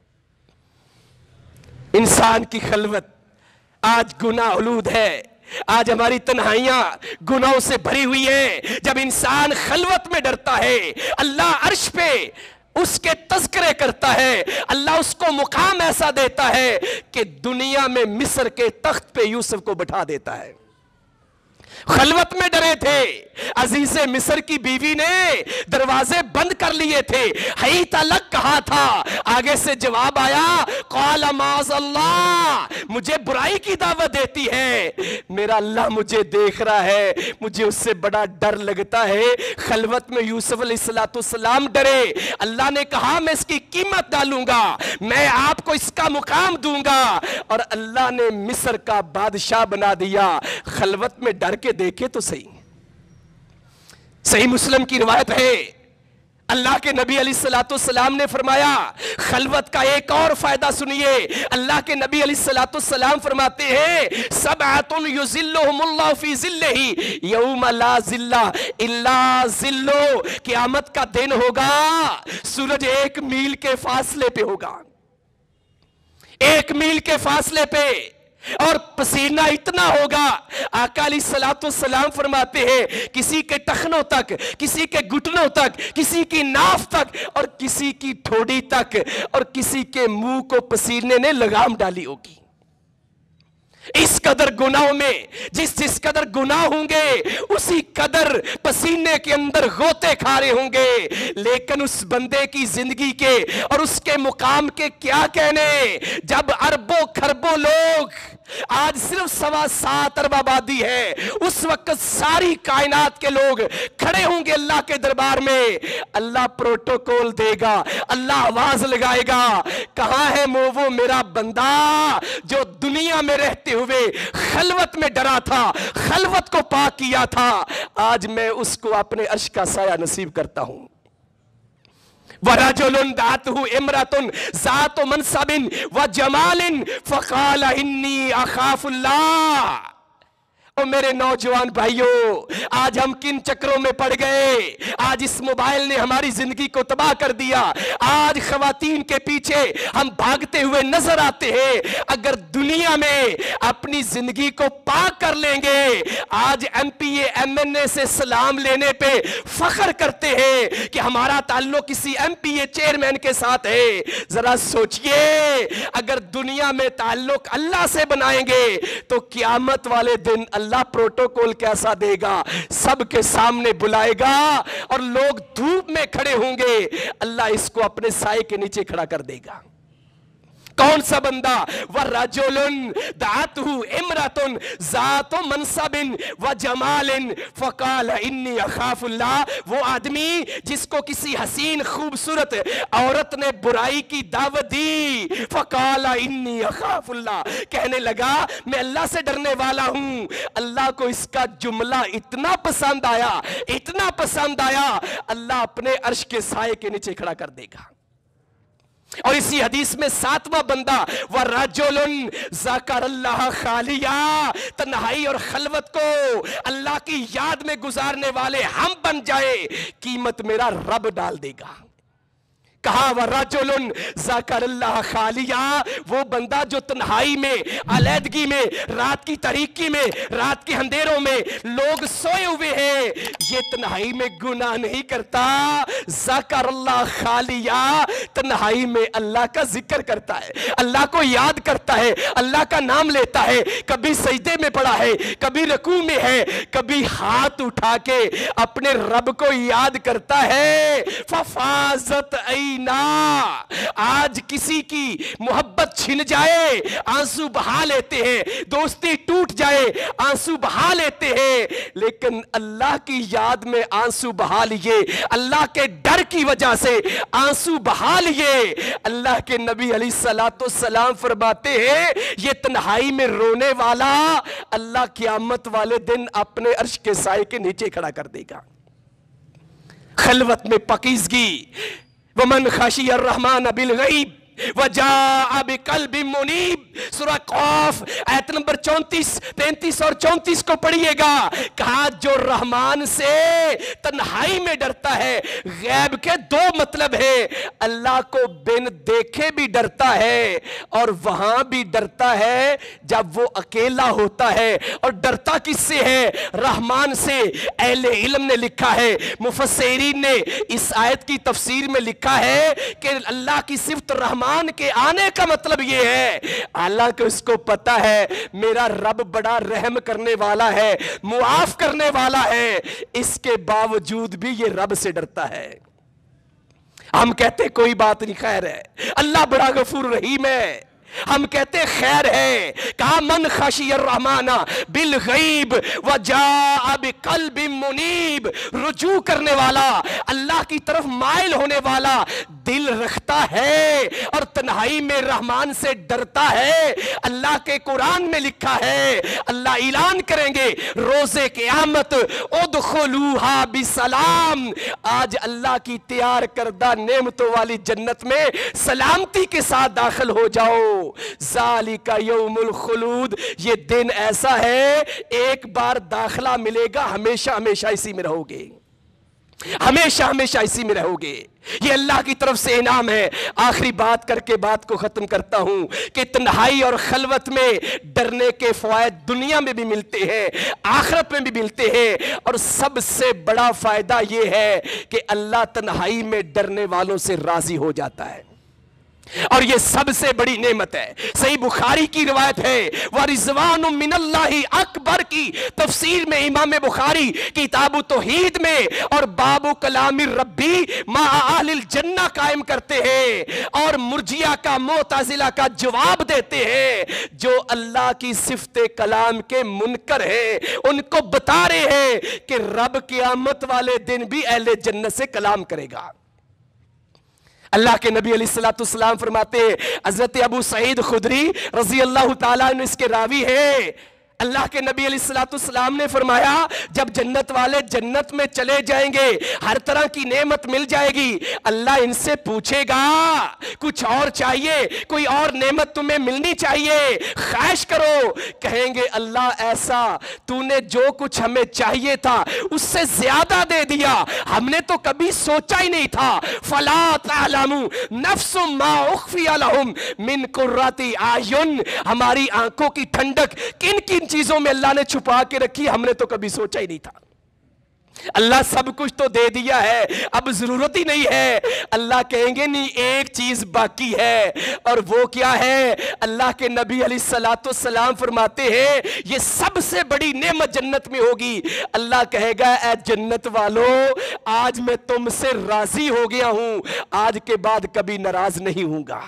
انسان کی خلوت آج گناہ آلود ہے، آج ہماری تنہائیاں گناہوں سے بھری ہوئی ہیں۔ جب انسان خلوت میں ڈرتا ہے اللہ عرش پہ اس کے تذکرے کرتا ہے، اللہ اس کو مقام ایسا دیتا ہے کہ دنیا میں مصر کے تخت پہ یوسف کو بٹھا دیتا ہے۔ خلوت میں ڈرے تھے، عزیز مصر کی بیوی نے دروازے بند کر لیے تھے، حیت الگ کہا تھا، آگے سے جواب آیا قال معاذ اللہ، مجھے برائی کی دعوت دیتی ہے، میرا اللہ مجھے دیکھ رہا ہے، مجھے اس سے بڑا ڈر لگتا ہے۔ خلوت میں یوسف علیہ السلام ڈرے، اللہ نے کہا میں اس کی قیمت ڈالوں گا، میں آپ کو اس کا مقام دوں گا اور اللہ نے مصر کا بادشاہ بنا دیا۔ خلوت میں ڈر کے دیکھے تو صحیح۔ صحیح مسلم کی روایت ہے، اللہ کے نبی علیہ السلام نے فرمایا خلوت کا ایک اور فائدہ سنیے۔ اللہ کے نبی علیہ السلام فرماتے ہیں سبعۃ یظلھم اللہ فی ظلہ یوم لا ظل الا ظلہ، قیامت کا دن ہوگا، سورج ایک میل کے فاصلے پہ ہوگا، ایک میل کے فاصلے پہ، اور پسینہ اتنا ہوگا، آقا علیہ السلام فرماتے ہیں کسی کے ٹخنوں تک، کسی کے گھٹنوں تک، کسی کی ناف تک اور کسی کی ٹھوڑی تک، اور کسی کے منہ کو پسینے نے لگام ڈالی ہوگی۔ اس قدر گناہوں میں جس جس قدر گناہ ہوں گے اسی قدر پسینے کے اندر غوطے کھا رہے ہوں گے، لیکن اس بندے کی زندگی کے اور اس کے مقام کے کیا کہنے جب اربوں کھربوں لوگ، آج صرف سوا سات ارب آبادی ہے، اس وقت ساری کائنات کے لوگ کھڑے ہوں گے اللہ کے دربار میں، اللہ پروٹوکول دے گا، اللہ آواز لگائے گا، کہاں ہے وہ میرا بندہ جو دنیا میں رہتے ہوئے خلوت میں ڈرا تھا، خلوت کو پاک کیا تھا، آج میں اس کو اپنے عرش کا سایہ نصیب کرتا ہوں۔ وَرَجُلٌ دَعَتْهُ امْرَةٌ ذَاتُ مَنْصَبٍ وَجَمَالٍ فَقَالَ إِنِّي أَخَافُ اللَّهَ۔ اور میرے نوجوان بھائیوں، آج ہم کن چکروں میں پڑ گئے، آج اس موبائل نے ہماری زندگی کو تباہ کر دیا، آج خواتین کے پیچھے ہم بھاگتے ہوئے نظر آتے ہیں، اگر دنیا میں اپنی زندگی کو پاک کر لیں گے، آج M P A M N A سے سلام لینے پہ فخر کرتے ہیں کہ ہمارا تعلق کسی ایم پی اے چیئرمین کے ساتھ ہے، ذرا سوچئے اگر دنیا میں تعلق اللہ سے بنائیں گے تو قیامت والے دن اللہ پروٹوکول کیسا دے گا، سب کے سامنے بلائے گا اور لوگ دھوپ میں کھڑے ہوں گے، اللہ اس کو اپنے سائے کے نیچے کھڑا کر دے گا۔ کون سا بندہ؟ وَرَجُلٌ دَعَتْهُ امْرَةٌ ذَاتُ مَنْصَبٍ وَجَمَالٍ فَقَالَ إِنِّي أَخَافُ اللَّهَ، وہ آدمی جس کو کسی حسین خوبصورت عورت نے برائی کی دعوت دی، فَقَالَ إِنِّي أَخَافُ اللَّهَ، کہنے لگا میں اللہ سے ڈرنے والا ہوں، اللہ کو اس کا جملہ اتنا پسند آیا، اتنا پسند آیا، اللہ اپنے عرش کے سائے کے نیچے کھڑا کر دے گا۔ اور اسی حدیث میں ساتواں بندہ وَرَجُلٌ ذَكَرَ اللَّهَ خَالِيًا، تنہائی اور خلوت کو اللہ کی یاد میں گزارنے والے ہم بن جائے، قیمت میرا رب ڈال دے گا۔ کہا وَرَجُلٌ ذَكَرَ اللَّهَ خَالِيًا، وہ بندہ جو تنہائی میں، علیحدگی میں، رات کی تاریکی میں، رات کے اندھیروں میں لوگ سوئے ہوئے ہیں، یہ تنہائی میں گناہ نہیں کرتا، ذَكَرَ اللَّهَ خَالِيًا، تنہائی میں اللہ کا ذکر کرتا ہے، اللہ کو یاد کرتا ہے، اللہ کا نام لیتا ہے، کبھی سجدے میں پڑا ہے، کبھی رکوع میں ہے، کبھی ہاتھ اٹھا کے اپنے رب کو یاد کرتا ہے، فَفَازَتْ عَيْنَاهُ، آج کسی کی محبت چھن جائے آنسو بہا لیتے ہیں، دوستی ٹوٹ جائے آنسو بہا لیتے ہیں، لیکن اللہ کی یاد میں آنسو بہا لیے، اللہ کے ڈر کی وجہ سے آنسو بہا لیے۔ اللہ کے نبی علیہ السلام فرماتے ہیں یہ تنہائی میں رونے والا اللہ قیامت والے دن اپنے عرش کے سائے کے نیچے کھڑا کر دے گا۔ خلوت میں پاکیزگی، وَمَنْ خَشِيَ الرَّحْمَنَ بِالْغَيْبِ وَجَاءَ بِقَلْبٍ مُنِيبٍ، سورہ قاف آیت نمبر چونتیس تینتیس اور چونتیس کو پڑھیے گا، کہا جو رحمان سے تنہائی میں ڈرتا ہے، غیب کے دو مطلب ہے، اللہ کو بن دیکھے بھی ڈرتا ہے اور وہاں بھی ڈرتا ہے جب وہ اکیلا ہوتا ہے، اور ڈرتا کس سے ہے؟ رحمان سے۔ اہل علم نے لکھا ہے، مفسرین نے اس آیت کی تفسیر میں لکھا ہے کہ اللہ کی صفت رحمان کے آنے کا مطلب یہ ہے حالانکہ اس کو پتا ہے میرا رب بڑا رحم کرنے والا ہے، معاف کرنے والا ہے، اس کے باوجود بھی یہ رب سے ڈرتا ہے۔ ہم کہتے کوئی بات نہیں، خیر ہے، اللہ بڑا غفور رحیم ہے، ہم کہتے خیر ہے، کہا من خشی الرحمن بالغیب وجاء بقلب منیب، رجوع کرنے والا، اللہ کی طرف مائل ہونے والا دل رکھتا ہے اور تنہائی میں رحمان سے ڈرتا ہے۔ اللہ کے قرآن میں لکھا ہے، اللہ اعلان کریں گے روز قیامت ادخلوہا بسلام، آج اللہ کی تیار کردہ نعمتوں والی جنت میں سلامتی کے ساتھ داخل ہو جاؤ۔ ذالک یوم الخلود، یہ دن ایسا ہے ایک بار داخلہ ملے گا، ہمیشہ ہمیشہ اسی میں رہو گے، ہمیشہ ہمیشہ اسی میں رہو گے، یہ اللہ کی طرف سے انعام ہے۔ آخری بات کر کے بات کو ختم کرتا ہوں کہ تنہائی اور خلوت میں ڈرنے کے فوائد دنیا میں بھی ملتے ہیں، آخرت میں بھی ملتے ہیں، اور سب سے بڑا فائدہ یہ ہے کہ اللہ تنہائی میں ڈرنے والوں سے راضی ہو جاتا ہے۔ اور یہ سب سے بڑی نعمت ہے۔ صحیح بخاری کی روایت ہے، وَرِضْوَانٌ مِّنَ اللَّهِ اکبر کی تفسیر میں امام بخاری کتاب توحید میں اور باب کلام ربی مع اہل الجنہ قائم کرتے ہیں، اور مرجیہ کا معتزلہ کا جواب دیتے ہیں جو اللہ کی صفت کلام کے منکر ہیں، ان کو بتا رہے ہیں کہ رب قیامت والے دن بھی اہل جنت سے کلام کرے گا۔ اللہ کے نبی علیہ السلام فرماتے ہیں، حضرت ابو سعید خدری رضی اللہ تعالیٰ عنہ اس کے راوی ہیں، اللہ کے نبی علیہ السلام نے فرمایا جب جنت والے جنت میں چلے جائیں گے، ہر طرح کی نعمت مل جائے گی، اللہ ان سے پوچھے گا کچھ اور چاہیے، کوئی اور نعمت تمہیں ملنی چاہیے، خواہش کرو، کہیں گے اللہ ایسا تو نے جو کچھ ہمیں چاہیے تھا اس سے زیادہ دے دیا، ہم نے تو کبھی سوچا ہی نہیں تھا، فلا تعلم نفس ما اخفی لہم من قرۃ اعین، ہماری آنکھوں کی ٹھنڈک کن کن چیزوں میں اللہ نے چھپا کے رکھی، ہم نے تو کبھی سوچا ہی نہیں تھا۔ اللہ سب کچھ تو دے دیا ہے، اب ضرورت ہی نہیں ہے۔ اللہ کہیں گے نہیں، ایک چیز باقی ہے، اور وہ کیا ہے؟ اللہ کے نبی علیہ السلام فرماتے ہیں یہ سب سے بڑی نعمت جنت میں ہوگی۔ اللہ کہے گا اے جنت والو، آج میں تم سے راضی ہو گیا ہوں، آج کے بعد کبھی ناراض نہیں ہوں گا۔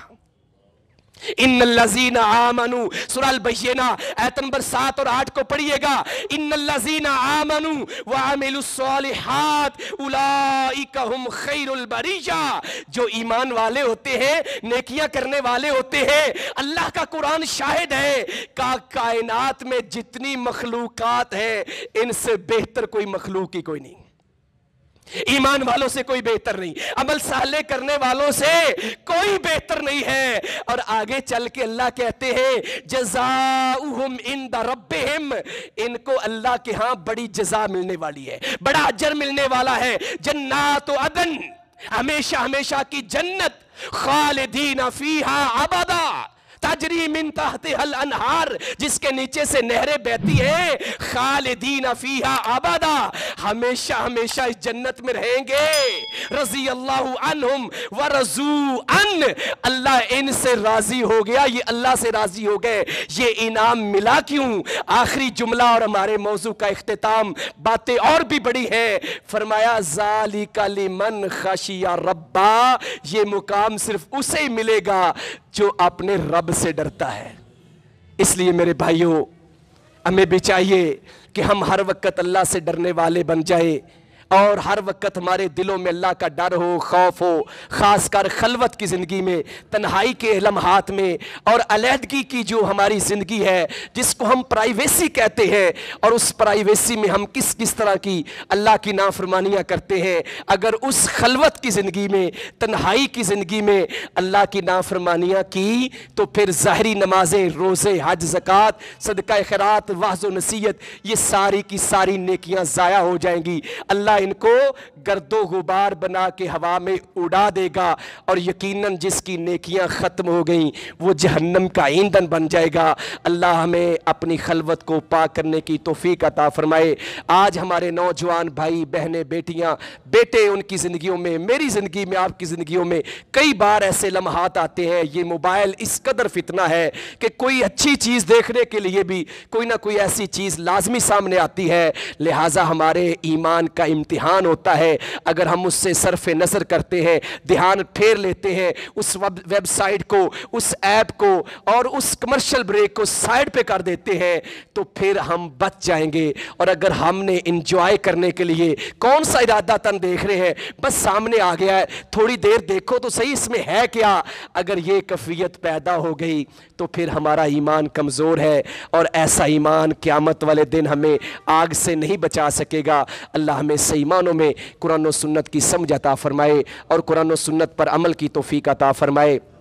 ان الذین آمنوا، سورہ البینہ آیت نمبر سات اور آٹھ کو پڑھیے گا، ان الذین آمنوا وعملوا الصالحات اولئک هم خیر البریہ، جو ایمان والے ہوتے ہیں، نیکیاں کرنے والے ہوتے ہیں، اللہ کا قرآن شاہد ہے کہ کائنات میں جتنی مخلوقات ہیں ان سے بہتر کوئی مخلوق ہی کوئی نہیں، ایمان والوں سے کوئی بہتر نہیں، عمل صالح کرنے والوں سے کوئی بہتر نہیں ہے۔ اور آگے چل کے اللہ کہتے ہیں جزاؤہم عند ربہم، ان کو اللہ کے ہاں بڑی جزا ملنے والی ہے، بڑا اجر ملنے والا ہے۔ جنات عدن، ہمیشہ ہمیشہ کی جنت، خالدین فیہا ابدا، تجری من تحتہا الانہار، جس کے نیچے سے نہریں بہتی ہیں، خالدین فیہا ابدا، ہمیشہ ہمیشہ اس جنت میں رہیں گے۔ رضی اللہ عنہم ورضوا عنہ، اللہ ان سے راضی ہو گیا، یہ اللہ سے راضی ہو گئے۔ یہ انعام ملا کیوں؟ آخری جملہ اور ہمارے موضوع کا اختتام، باتیں اور بھی بڑی ہیں، فرمایا ذالک لمن خشی ربا، یہ مقام صرف اسے ہی ملے گا جو اپنے رب سے ڈرتا ہے۔ اس لیے میرے بھائیوں، ہمیں بھی چاہیے کہ ہم ہر وقت اللہ سے ڈرنے والے بن جائیں، اور ہر وقت ہمارے دلوں میں اللہ کا ڈر ہو، خوف ہو، خاص کر خلوت کی زندگی میں، تنہائی کے لمحات میں، اور علیحدگی کی جو ہماری زندگی ہے جس کو ہم پرائیویسی کہتے ہیں، اور اس پرائیویسی میں ہم کس کس طرح کی اللہ کی نافرمانیاں کرتے ہیں۔ اگر اس خلوت کی زندگی میں، تنہائی کی زندگی میں اللہ کی نافرمانیاں کی تو پھر ظاہری نمازیں، روزے، حج، زکوٰۃ، صدقہ خیرات، وعظ و نصیحت، یہ ساری کی ساری نیکیاں ضائع ہو جائیں گی۔ اللہ ان کو گرد و غبار بنا کے ہوا میں اڑا دے گا، اور یقیناً جس کی نیکیاں ختم ہو گئیں وہ جہنم کا ایندھن بن جائے گا۔ اللہ ہمیں اپنی خلوت کو پاک کرنے کی توفیق عطا فرمائے۔ آج ہمارے نوجوان بھائی بہنیں، بیٹیاں، بیٹے، ان کی زندگیوں میں، میری زندگی میں، آپ کی زندگیوں میں کئی بار ایسے لمحات آتے ہیں، یہ موبائل اس قدر فتنہ ہے کہ کوئی اچھی چیز دیکھنے کے لیے بھی کوئی نہ کوئی ایسی چیز لازمی سامنے آتی ہے، لہٰذا ہمارے ایمان کا امتحان ہوتا ہے۔ اگر ہم اس سے صرف نظر کرتے ہیں، دھیان پھیر لیتے ہیں، اس ویب سائٹ کو، اس ایپ کو اور اس کمرشل بریک کو سائڈ پہ کر دیتے ہیں تو پھر ہم بچ جائیں گے۔ اور اگر ہم نے انجوائے کرنے کے لیے کون سا ارادہ تن دیکھ رہے ہیں، بس سامنے آ گیا ہے، تھوڑی دیر دیکھو تو صحیح اس میں ہے کیا، اگر یہ کیفیت پیدا ہو گئی تو پھر ہمارا ایمان کمزور ہے، اور ایسا ایمان قیامت والے دن ہمیں آگ سے نہیں بچا سکے گا۔ اللہ ہمیں صحیح معنوں میں قرآن و سنت کی سمجھ عطا فرمائے اور قرآن و سنت پر عمل کی توفیق عطا فرمائے۔